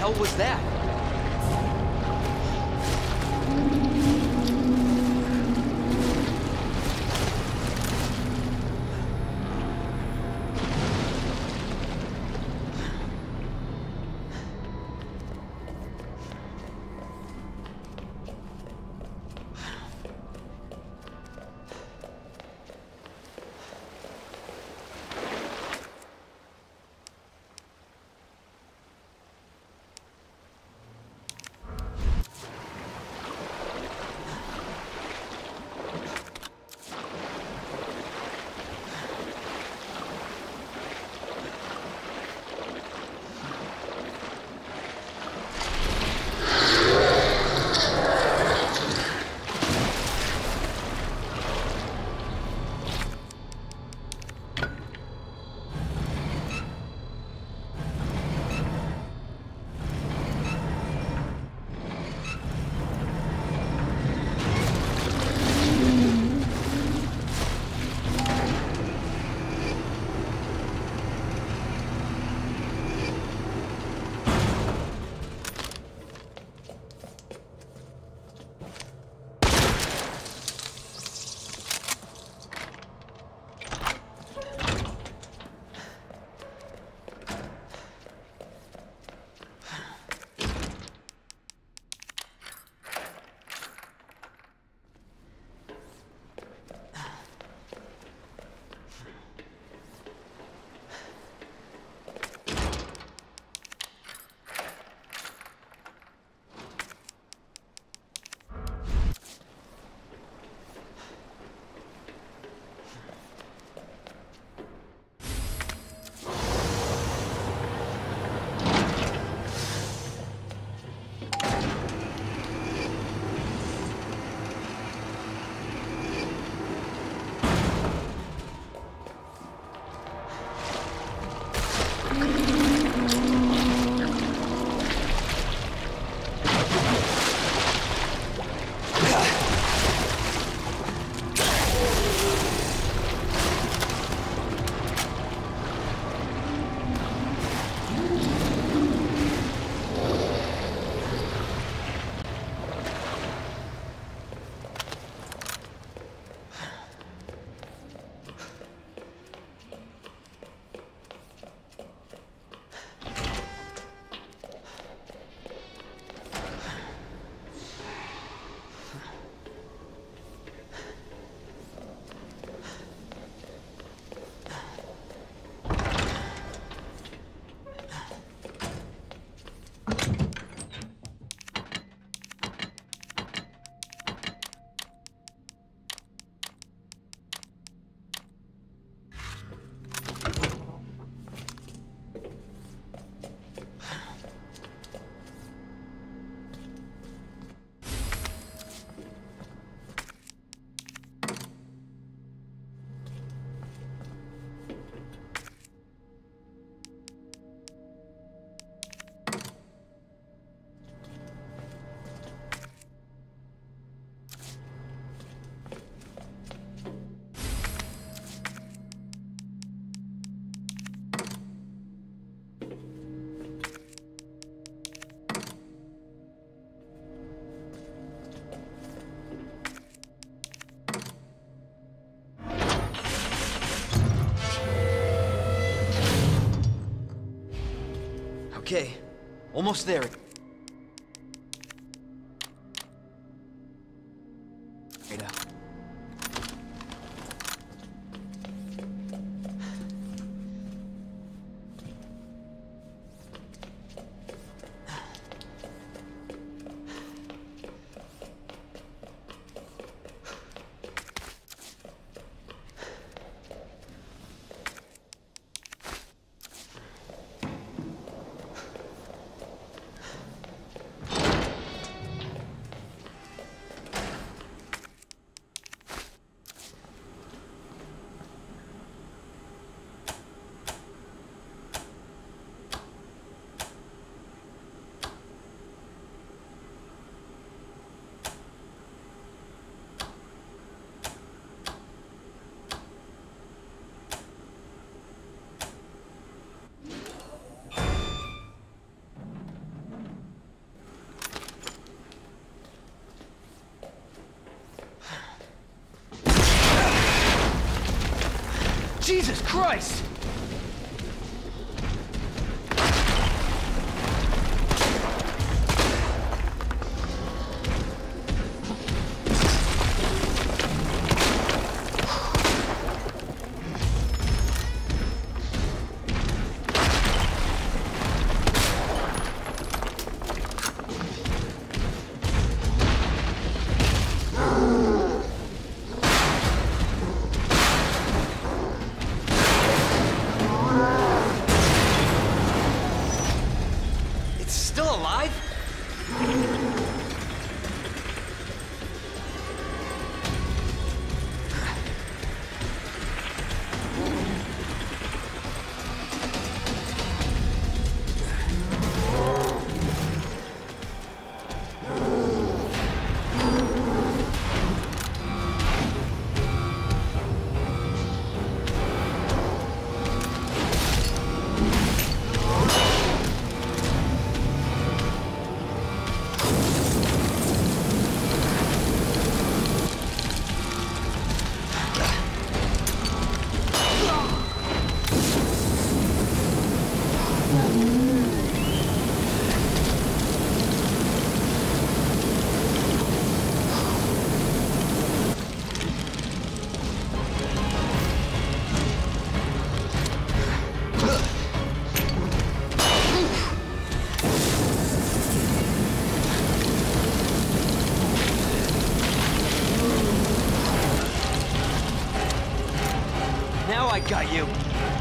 hell was that? Okay, almost there. Right out. Jesus Christ! Still alive? Now I got you.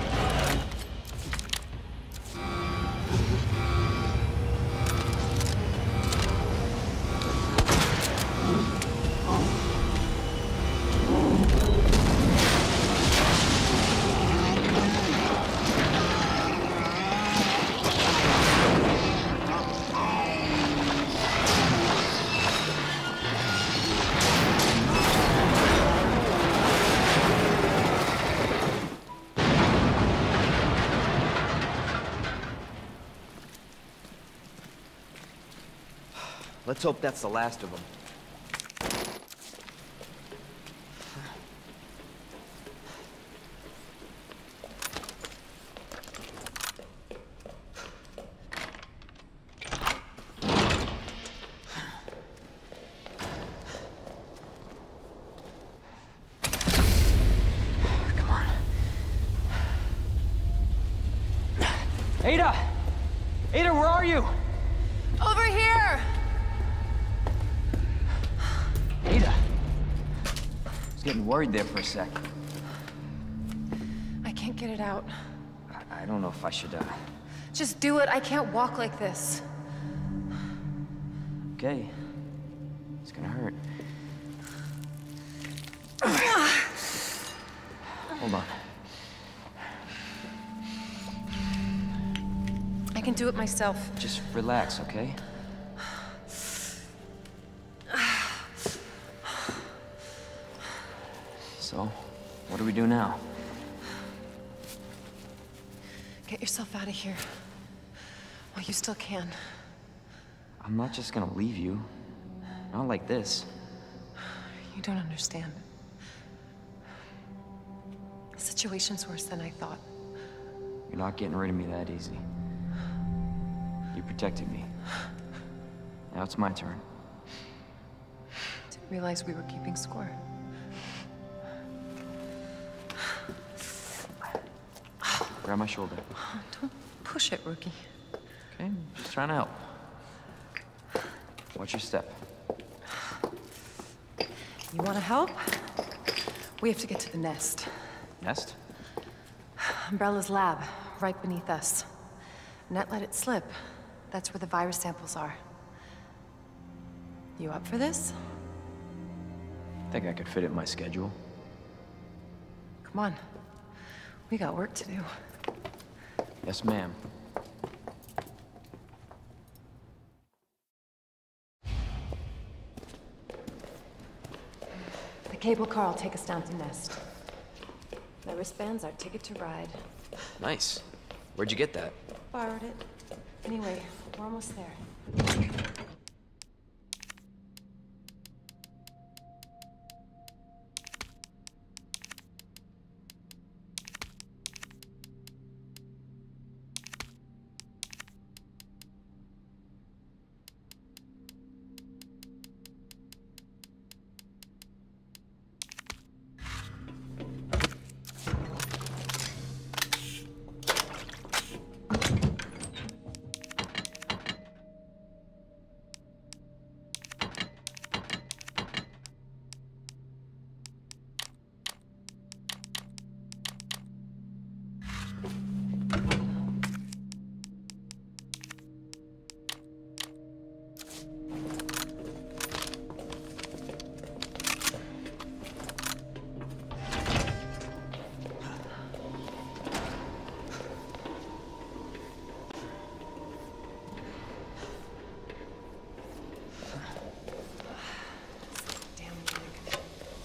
Let's hope that's the last of them. Come on. Ada! Ada, where are you? Over here! Ada! I was getting worried there for a sec. I can't get it out. I don't know if I should, Just do it. I can't walk like this. Okay. It's gonna hurt. Hold on. I can do it myself. Just relax, okay? So, what do we do now? Get yourself out of here. While you still can. I'm not just gonna leave you. Not like this. You don't understand. The situation's worse than I thought. You're not getting rid of me that easy. You protected me. Now it's my turn. Didn't realize we were keeping score. Grab my shoulder. Don't push it, rookie. Okay, just trying to help. Watch your step. You want to help? We have to get to the nest. Nest? Umbrella's lab, right beneath us. Net let it slip. That's where the virus samples are. You up for this? Think I could fit it in my schedule. Come on. We got work to do. Yes, ma'am. The cable car will take us down to Nest. My wristband's our ticket to ride. Nice. Where'd you get that? Borrowed it. Anyway, we're almost there.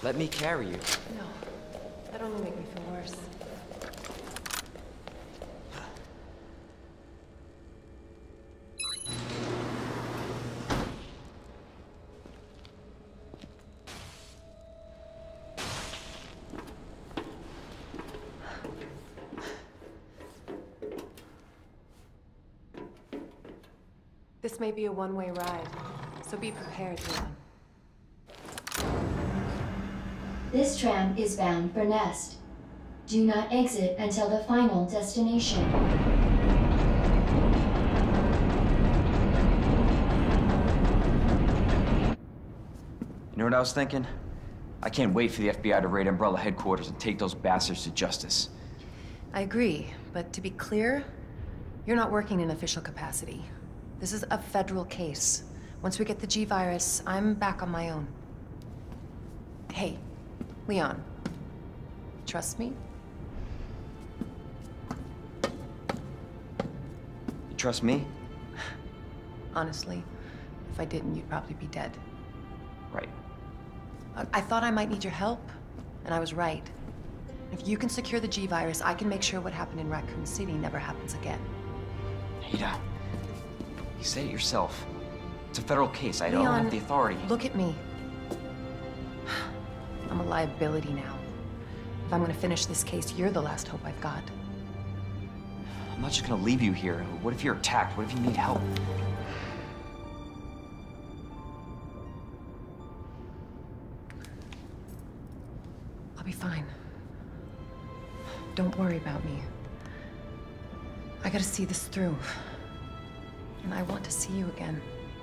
Let me carry you. No, that only make me feel worse. This may be a one-way ride, so be prepared, Leon. This tram is bound for Nest. Do not exit until the final destination. You know what I was thinking? I can't wait for the FBI to raid Umbrella headquarters and take those bastards to justice. I agree, but to be clear, you're not working in official capacity. This is a federal case. Once we get the G-Virus, I'm back on my own. Hey, Leon, trust me? You trust me? Honestly, if I didn't, you'd probably be dead. Right. I thought I might need your help, and I was right. If you can secure the G-Virus, I can make sure what happened in Raccoon City never happens again. Ada, you said it yourself. It's a federal case. I don't Leon, have the authority. Look at me. I'm a liability now. If I'm gonna finish this case, you're the last hope I've got. I'm not just gonna leave you here. What if you're attacked? What if you need help? I'll be fine. Don't worry about me. I gotta see this through. And I want to see you again.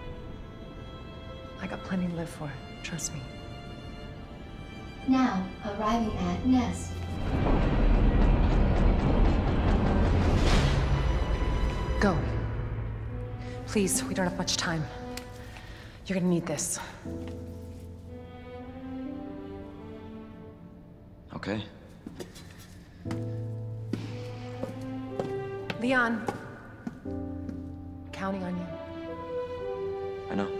I got plenty to live for, trust me. Now, arriving at Nest. Go. Please, we don't have much time. You're gonna need this. Okay. Leon. Counting on you. I know.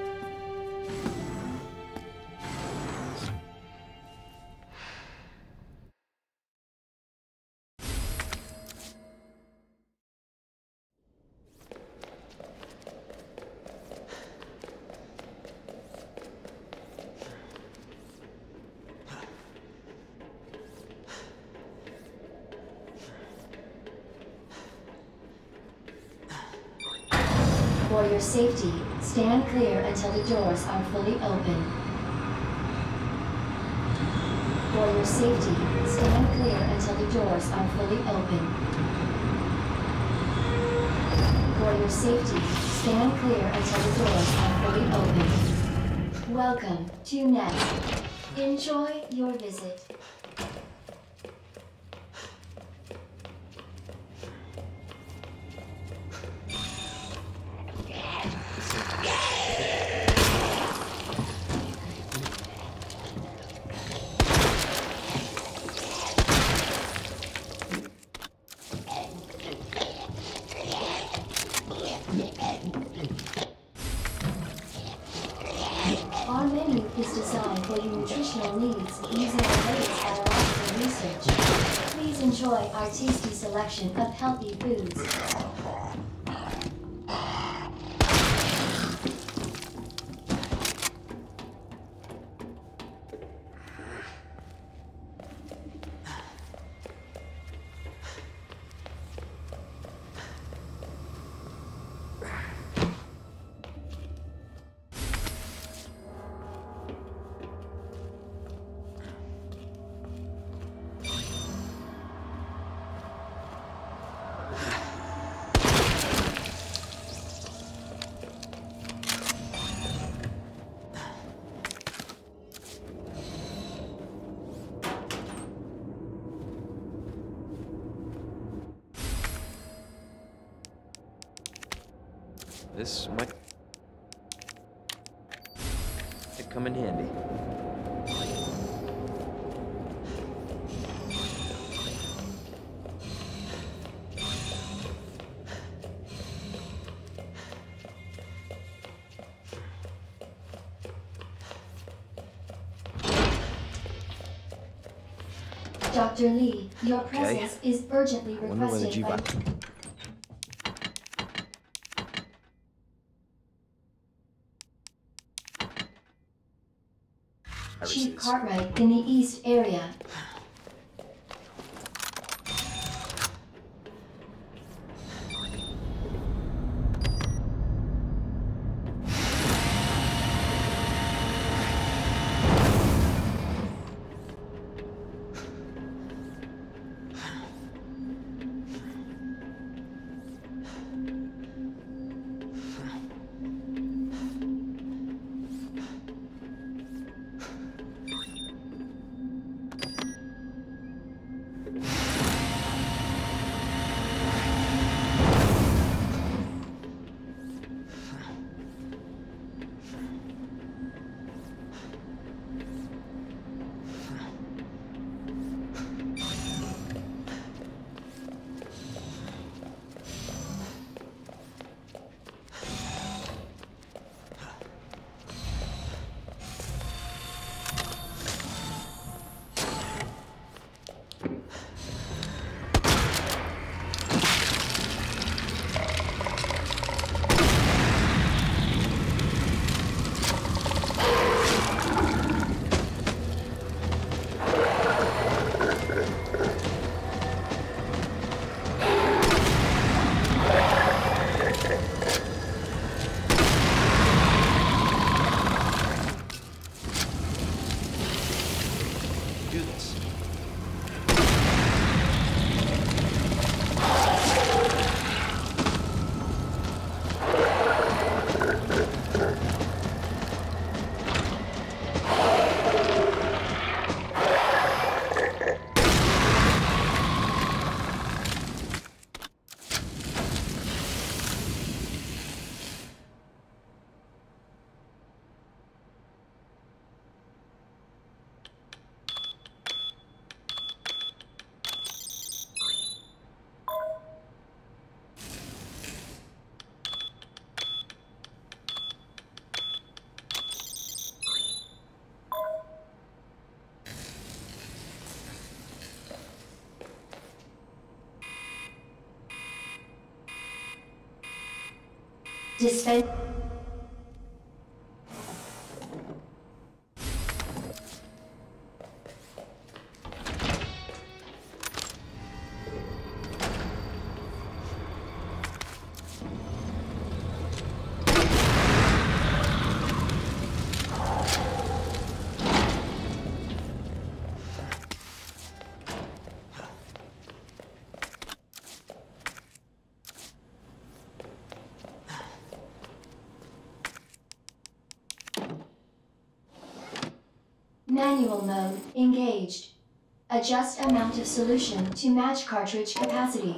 For your safety, stand clear until the doors are fully open. For your safety, stand clear until the doors are fully open. For your safety, stand clear until the doors are fully open. Welcome to Nest. Enjoy your visit. Our menu is designed for your nutritional needs using the latest biological research. Please enjoy our tasty selection of healthy foods. This might come in handy. Dr. Lee, your presence is urgently I wonder where the requested by... G-Bot... Chief Cartwright in the East area. Dispense. Manual mode engaged. Adjust amount of solution to match cartridge capacity.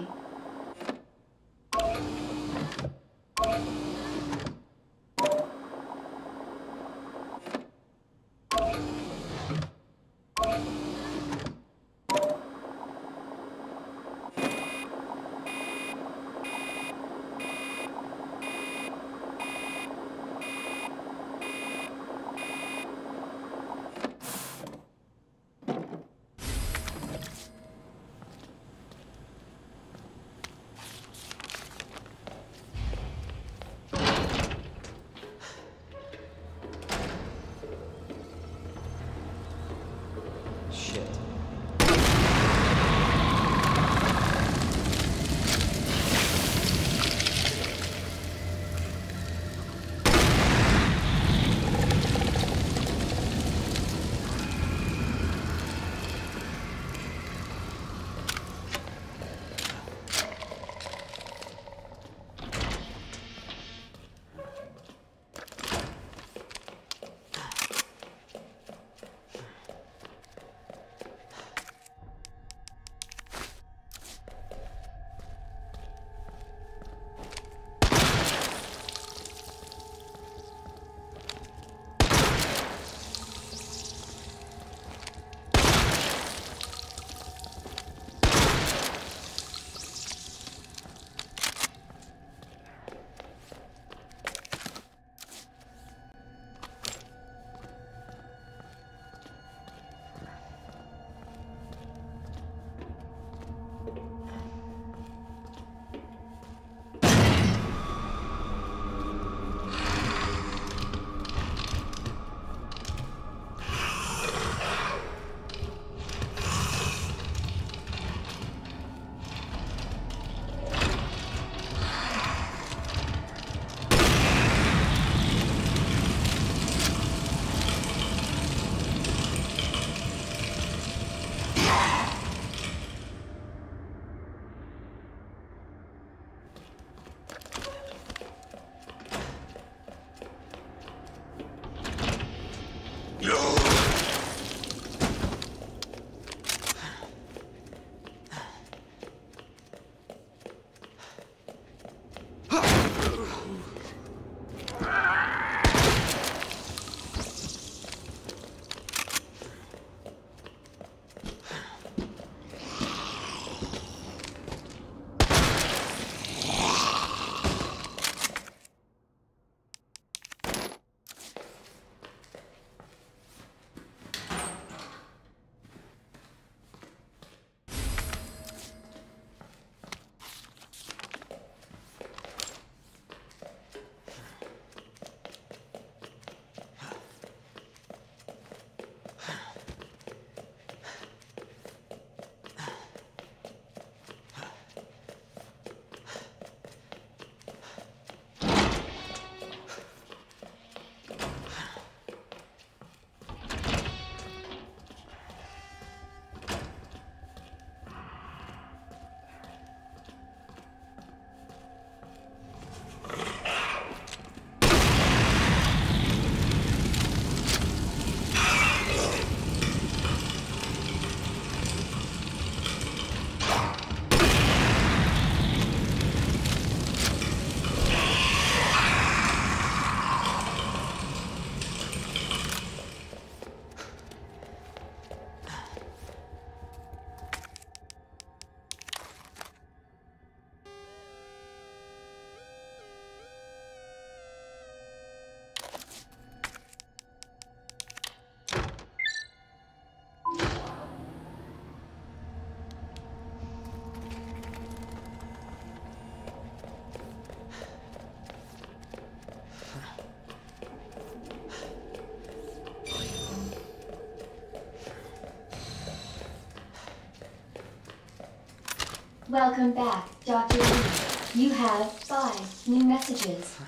Welcome back, Dr. Lee. You have 5 new messages.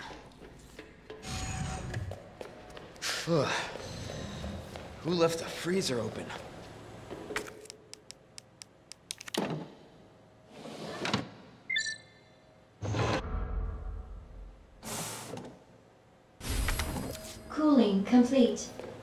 Who left the freezer open? Cooling complete.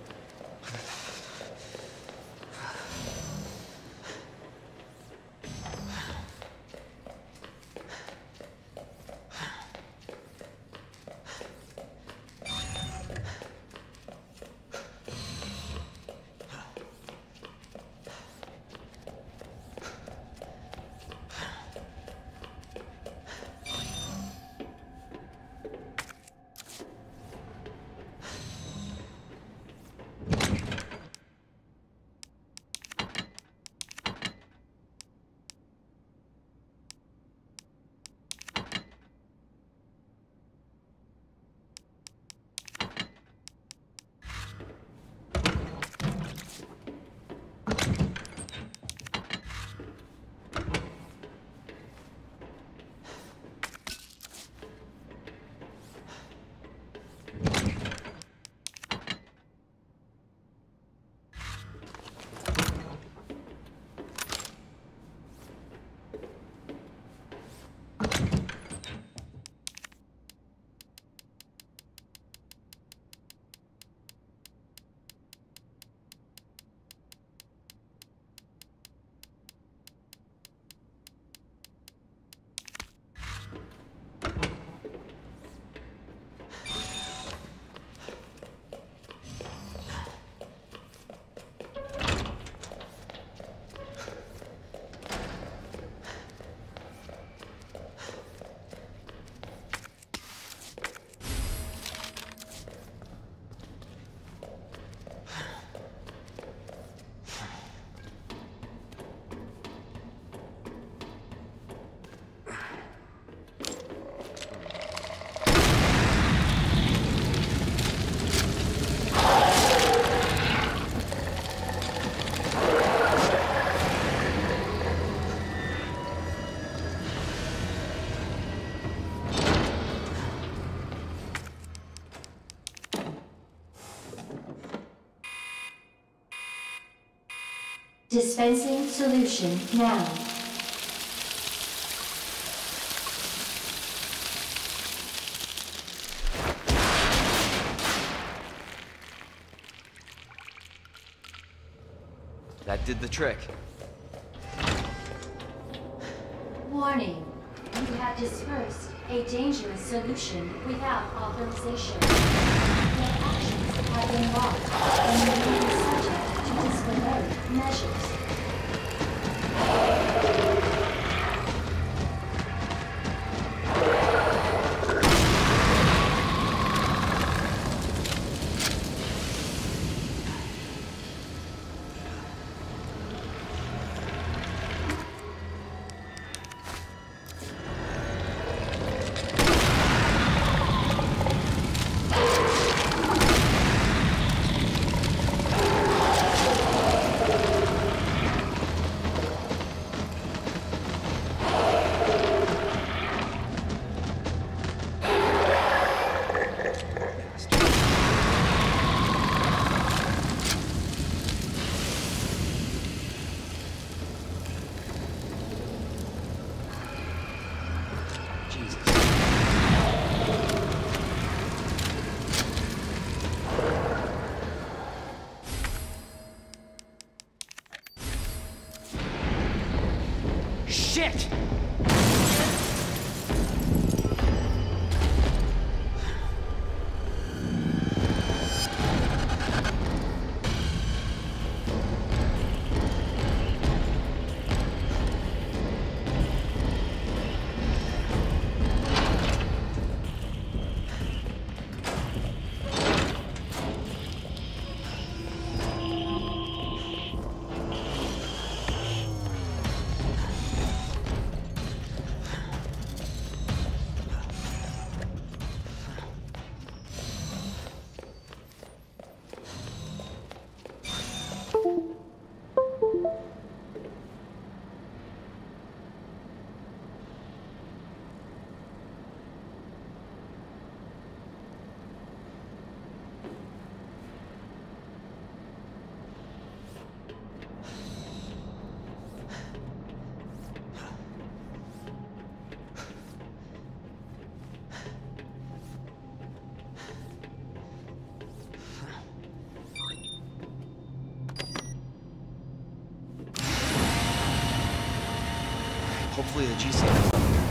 Dispensing solution now. That did the trick. Warning. You have dispersed a dangerous solution without authorization. Your actions have been logged and you will be subject to disciplinary measures. Shit! Hopefully the GCM.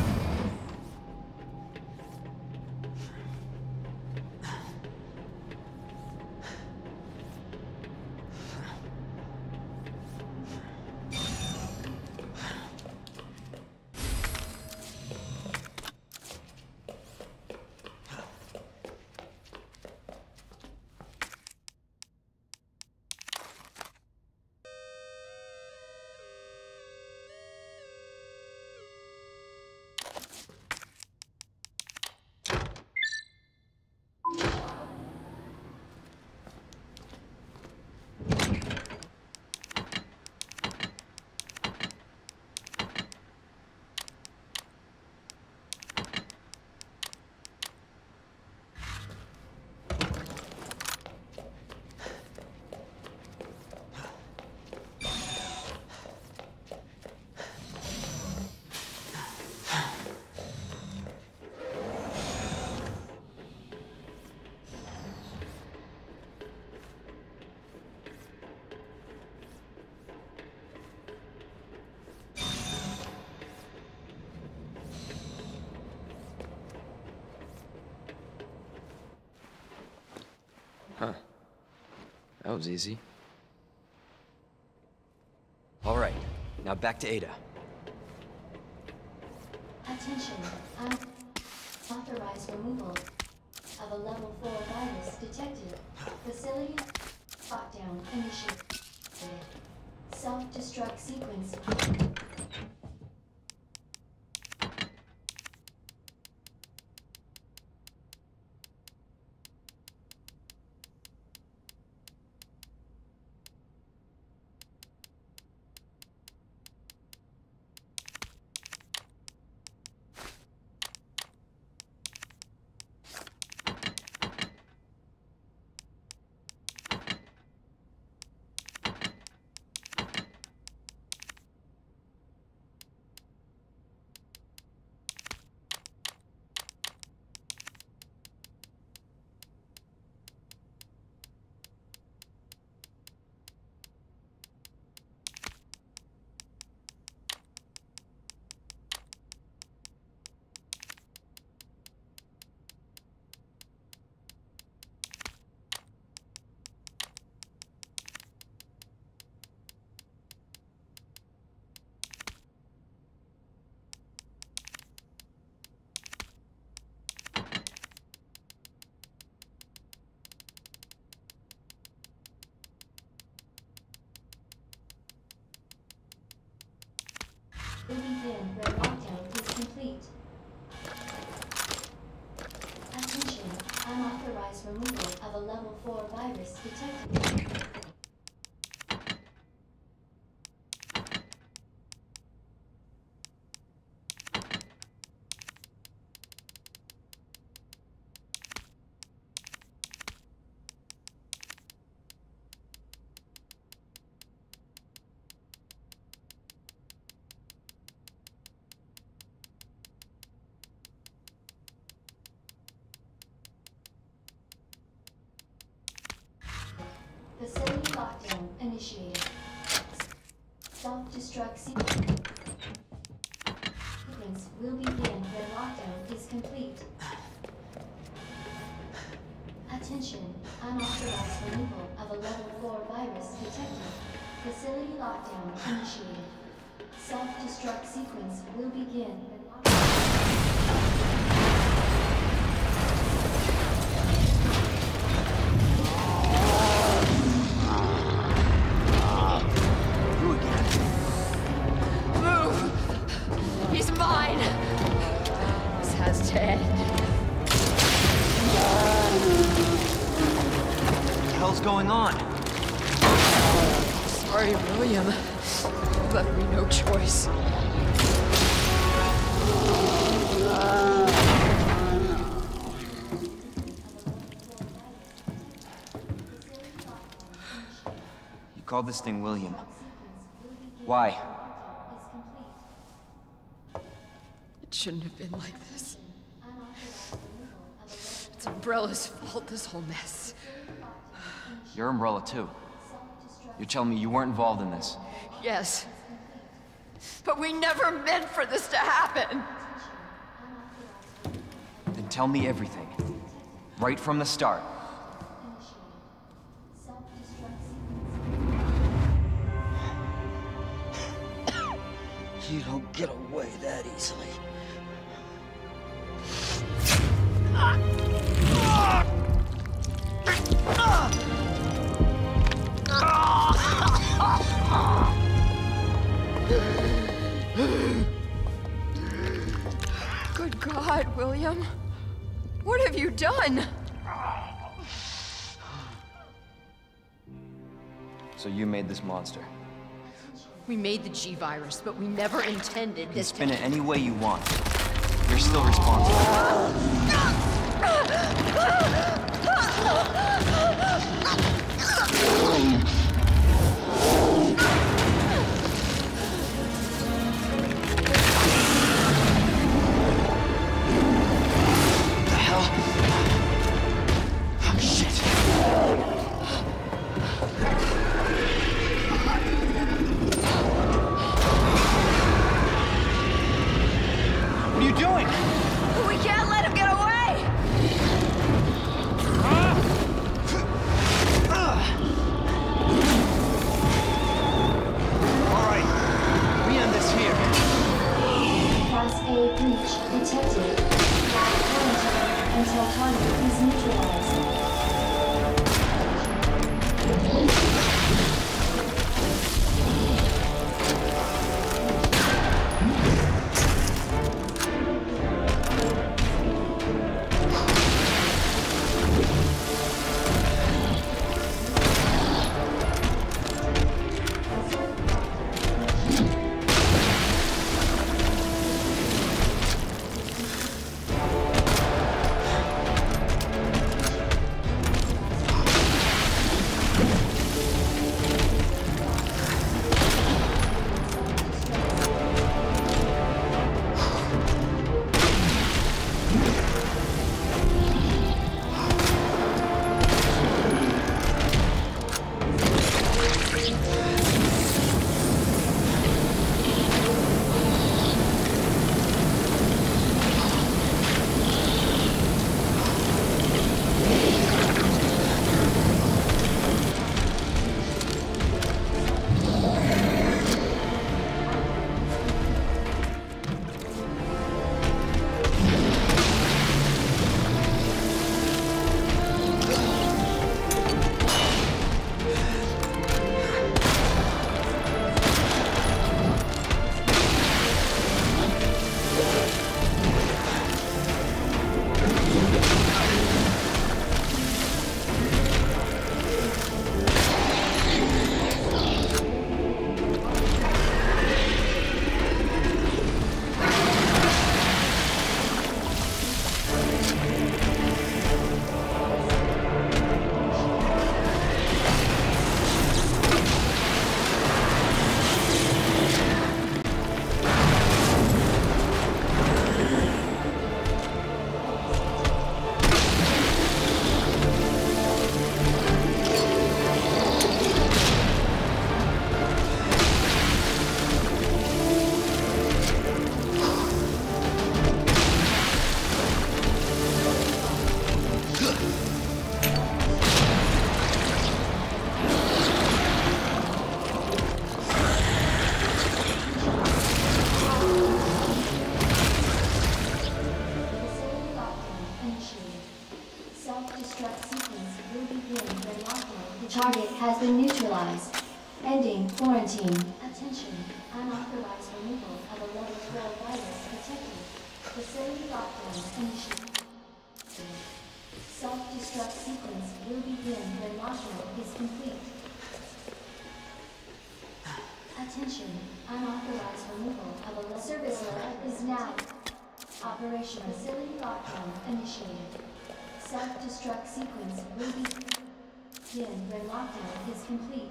Huh. That was easy. All right, now back to Ada. Attention, unauthorized removal of a level 4 virus detected. Facility lockdown initiated. Self-destruct sequence. Will begin when lockdown is complete. Attention, unauthorized removal of a level 4 virus detected. Facility lockdown initiated. Self-destruct sequence will begin when lockdown is complete. Attention, unauthorized removal of a level 4 virus detected. Facility lockdown initiated. Self-destruct sequence will begin when He's mine! This has to end. What the hell's going on? Sorry, William. You left me no choice. You called this thing William. Why? It shouldn't have been like this. It's Umbrella's fault, this whole mess. You're Umbrella too. You're telling me you weren't involved in this? Yes. But we never meant for this to happen! Then tell me everything. Right from the start. You don't get away that easily. Good God, William. What have you done? So you made this monster. We made the G-Virus, but we never intended this to... Spin it any way you want. You're still responsible. The hell? Oh, shit. What are you doing? We can't let him get away! All right. We end this here. Class A breach detected. Quarantine until target is neutralized. Target has been neutralized. Ending quarantine. Attention. Unauthorized removal of a level 4 virus detected. Facility lockdown initiated. Self-destruct sequence will begin when lockdown is complete. Attention. Unauthorized removal of a level service alert is now operational. Facility lockdown initiated. Self-destruct sequence will begin when lockdown is complete.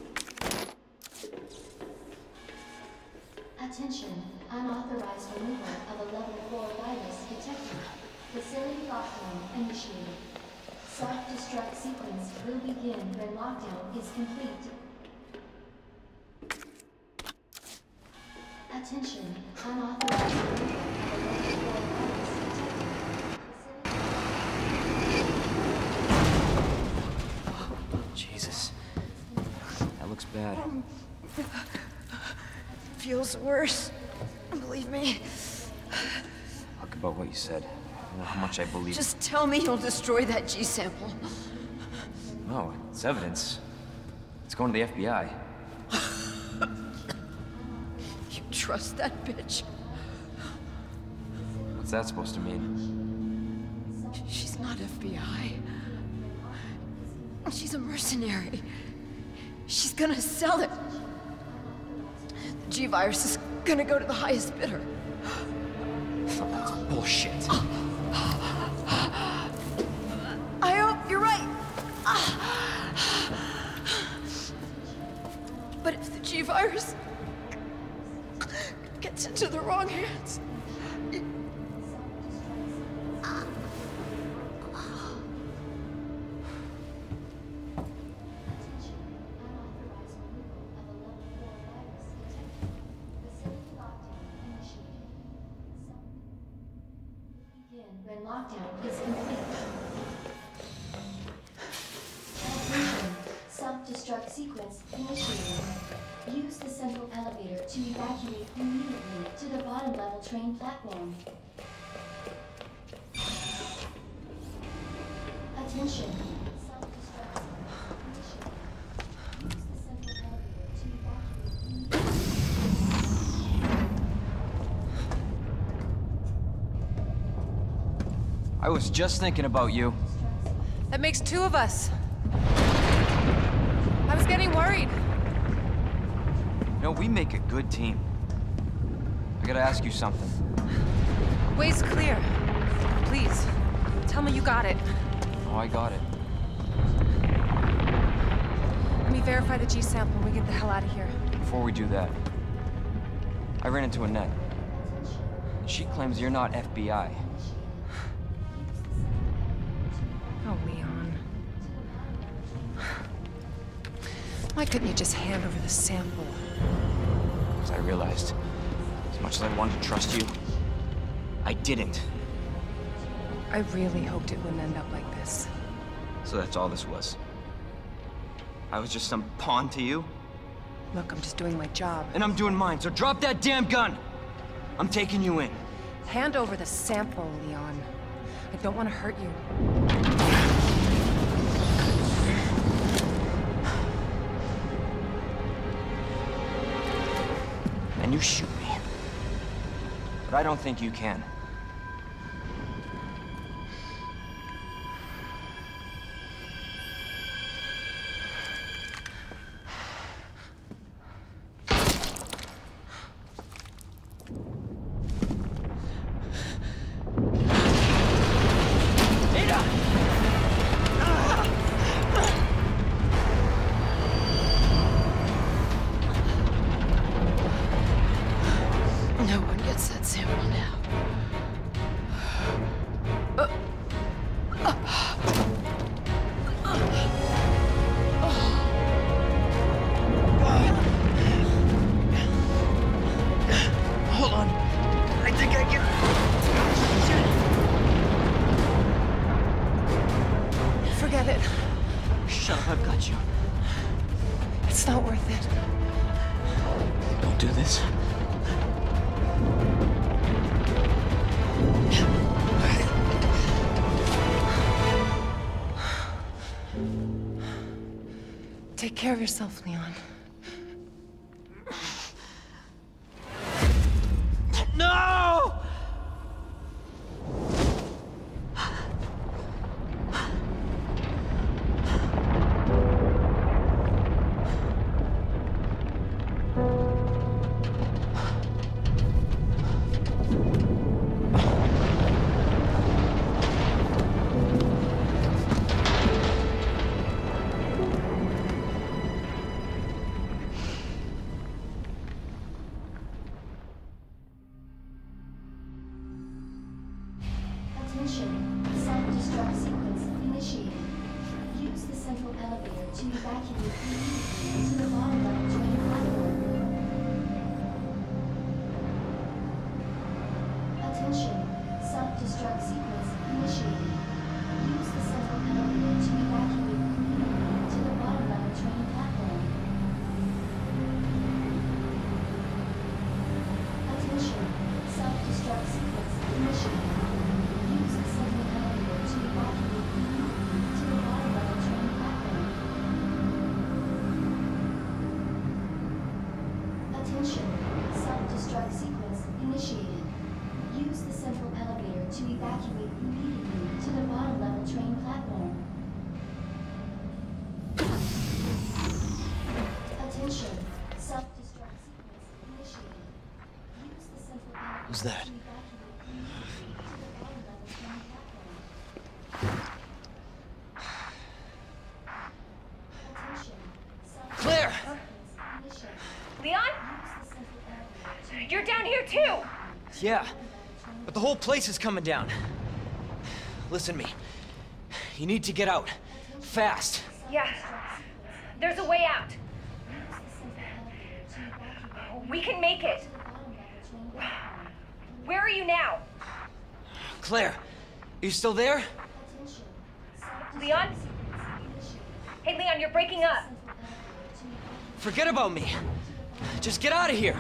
Attention, unauthorized removal of a level 4 virus detected. Facility lockdown initiated. Self-destruct sequence will begin when lockdown is complete. Attention, unauthorized removal of Jesus. That looks bad. Feels worse. Believe me. Talk about what you said. I don't know how much I believe. Just tell me you'll destroy that G sample. No, it's evidence. It's going to the FBI. You trust that bitch? What's that supposed to mean? She's not FBI. She's a mercenary. She's gonna sell it. The G-Virus is gonna go to the highest bidder. That's bullshit. I hope you're right. But if the G-Virus gets into the wrong hands... When lockdown is complete. Attention, self-destruct sequence initiated. Use the central elevator to evacuate immediately to the bottom level train platform. Attention, self-destruct sequence initiated. Use the central elevator to evacuate immediately. I was just thinking about you. That makes two of us. I was getting worried. No, we make a good team. I gotta ask you something. Way's clear. Please, tell me you got it. Oh, I got it. Let me verify the G sample and we get the hell out of here. Before we do that, I ran into Annette. She claims you're not FBI. Oh, Leon. Why couldn't you just hand over the sample? Because I realized, as much as I wanted to trust you, I didn't. I really hoped it wouldn't end up like this. So that's all this was. I was just some pawn to you? Look, I'm just doing my job. And I'm doing mine, so drop that damn gun! I'm taking you in. Hand over the sample, Leon. I don't want to hurt you. And you shoot me. But I don't think you can. No one gets that sample now. Hold on. I think I can... Forget it. Shut up, I've got you. It's not worth it. Don't do this. Take care of yourself, Leon. No! Attention, self-destruct sequence initiated. Use the central elevator to evacuate immediately to the bottom level train platform. Self-destruct sequence initiated. Use the central elevator to evacuate immediately to the bottom level train platform. Attention. Self-destruct sequence initiated. Use the central elevator to evacuate immediately to the bottom level train platform. Attention. Self-destruct sequence initiated. Use the central elevator to evacuate immediately to the bottom level train platform. Attention. Self-destruct sequence initiated. Use the central elevator Who's that? to evacuate immediately to the bottom level train platform. Attention. Claire! Initiated. Leon? Use the central elevator to You're down here too! Yeah, but the whole place is coming down. Listen to me. You need to get out. Fast. Yeah. There's a way out. We can make it. Where are you now? Claire, are you still there? Leon? Hey, Leon, you're breaking up. Forget about me. Just get out of here.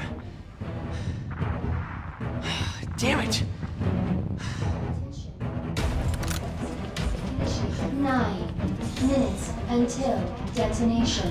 Damn it. 9 minutes until detonation.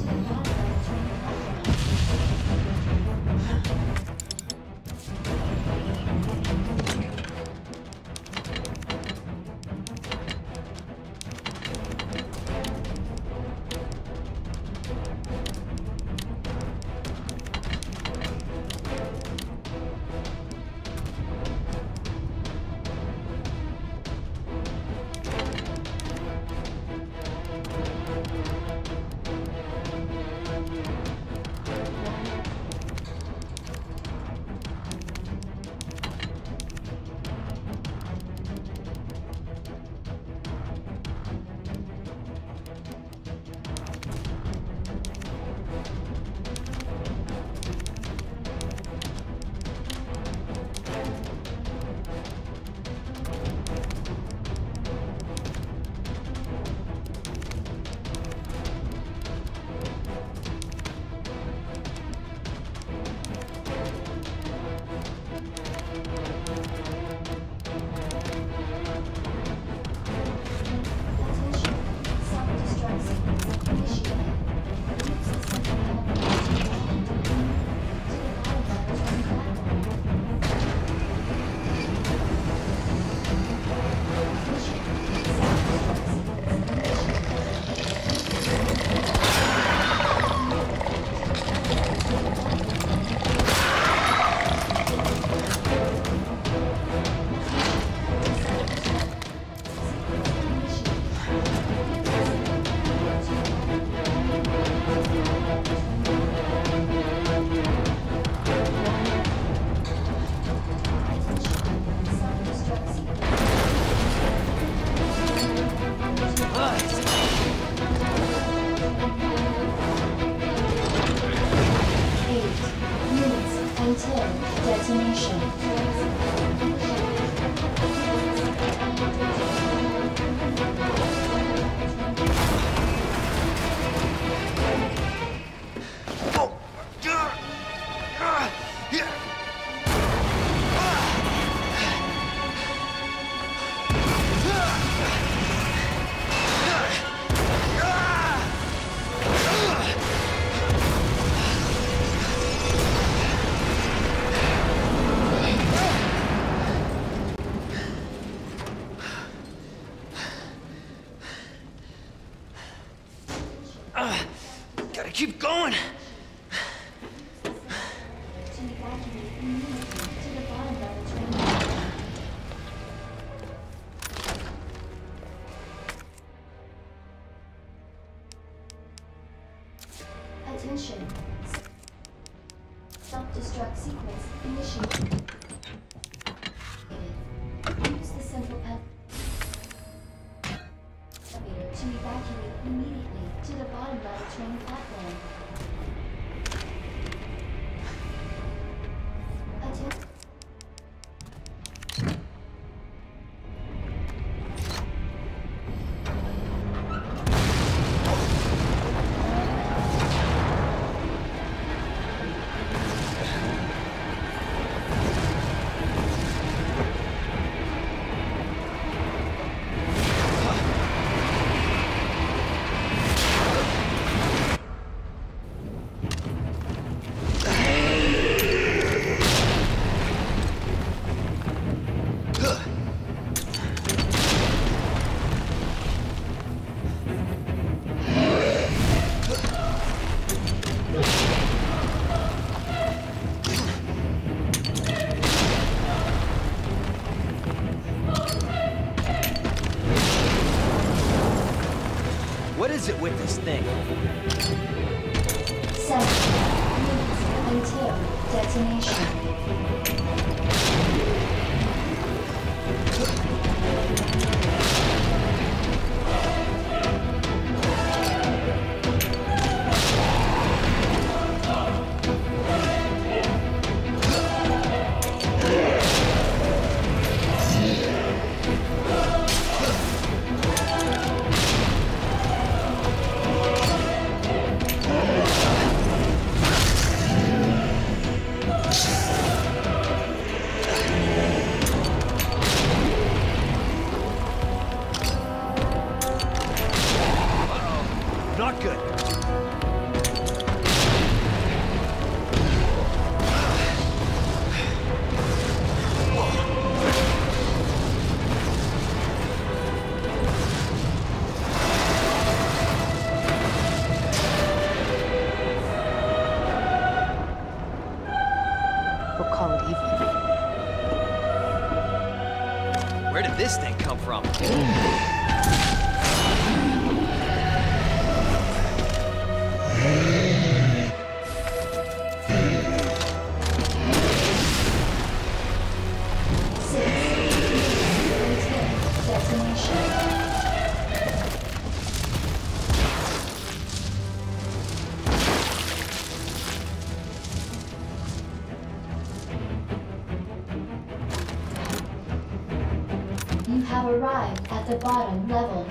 Gotta keep going. Attention. Self-destruct sequence initiated. Use the central elevator to evacuate immediately to the bottom level train platform. is it with this thing? 7 minutes until detonation. Not good. We'll call it even. Where did this thing come from? You have arrived at the bottom level.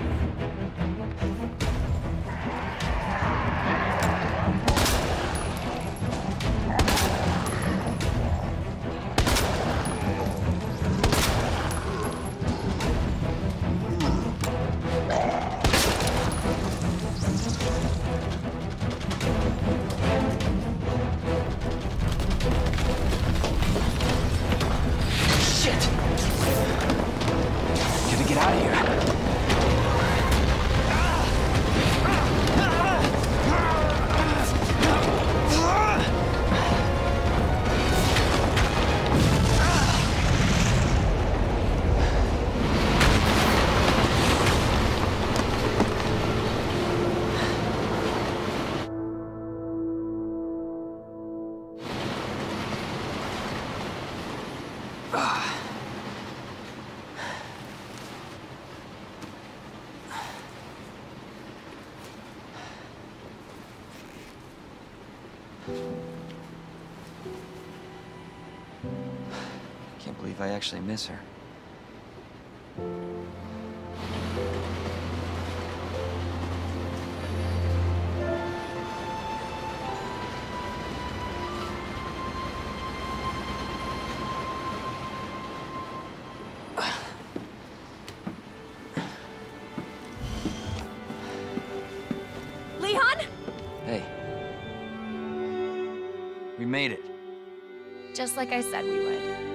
Shit! Gotta get out of here. Can't believe I actually miss her. Leon? Hey. We made it. Just like I said we would.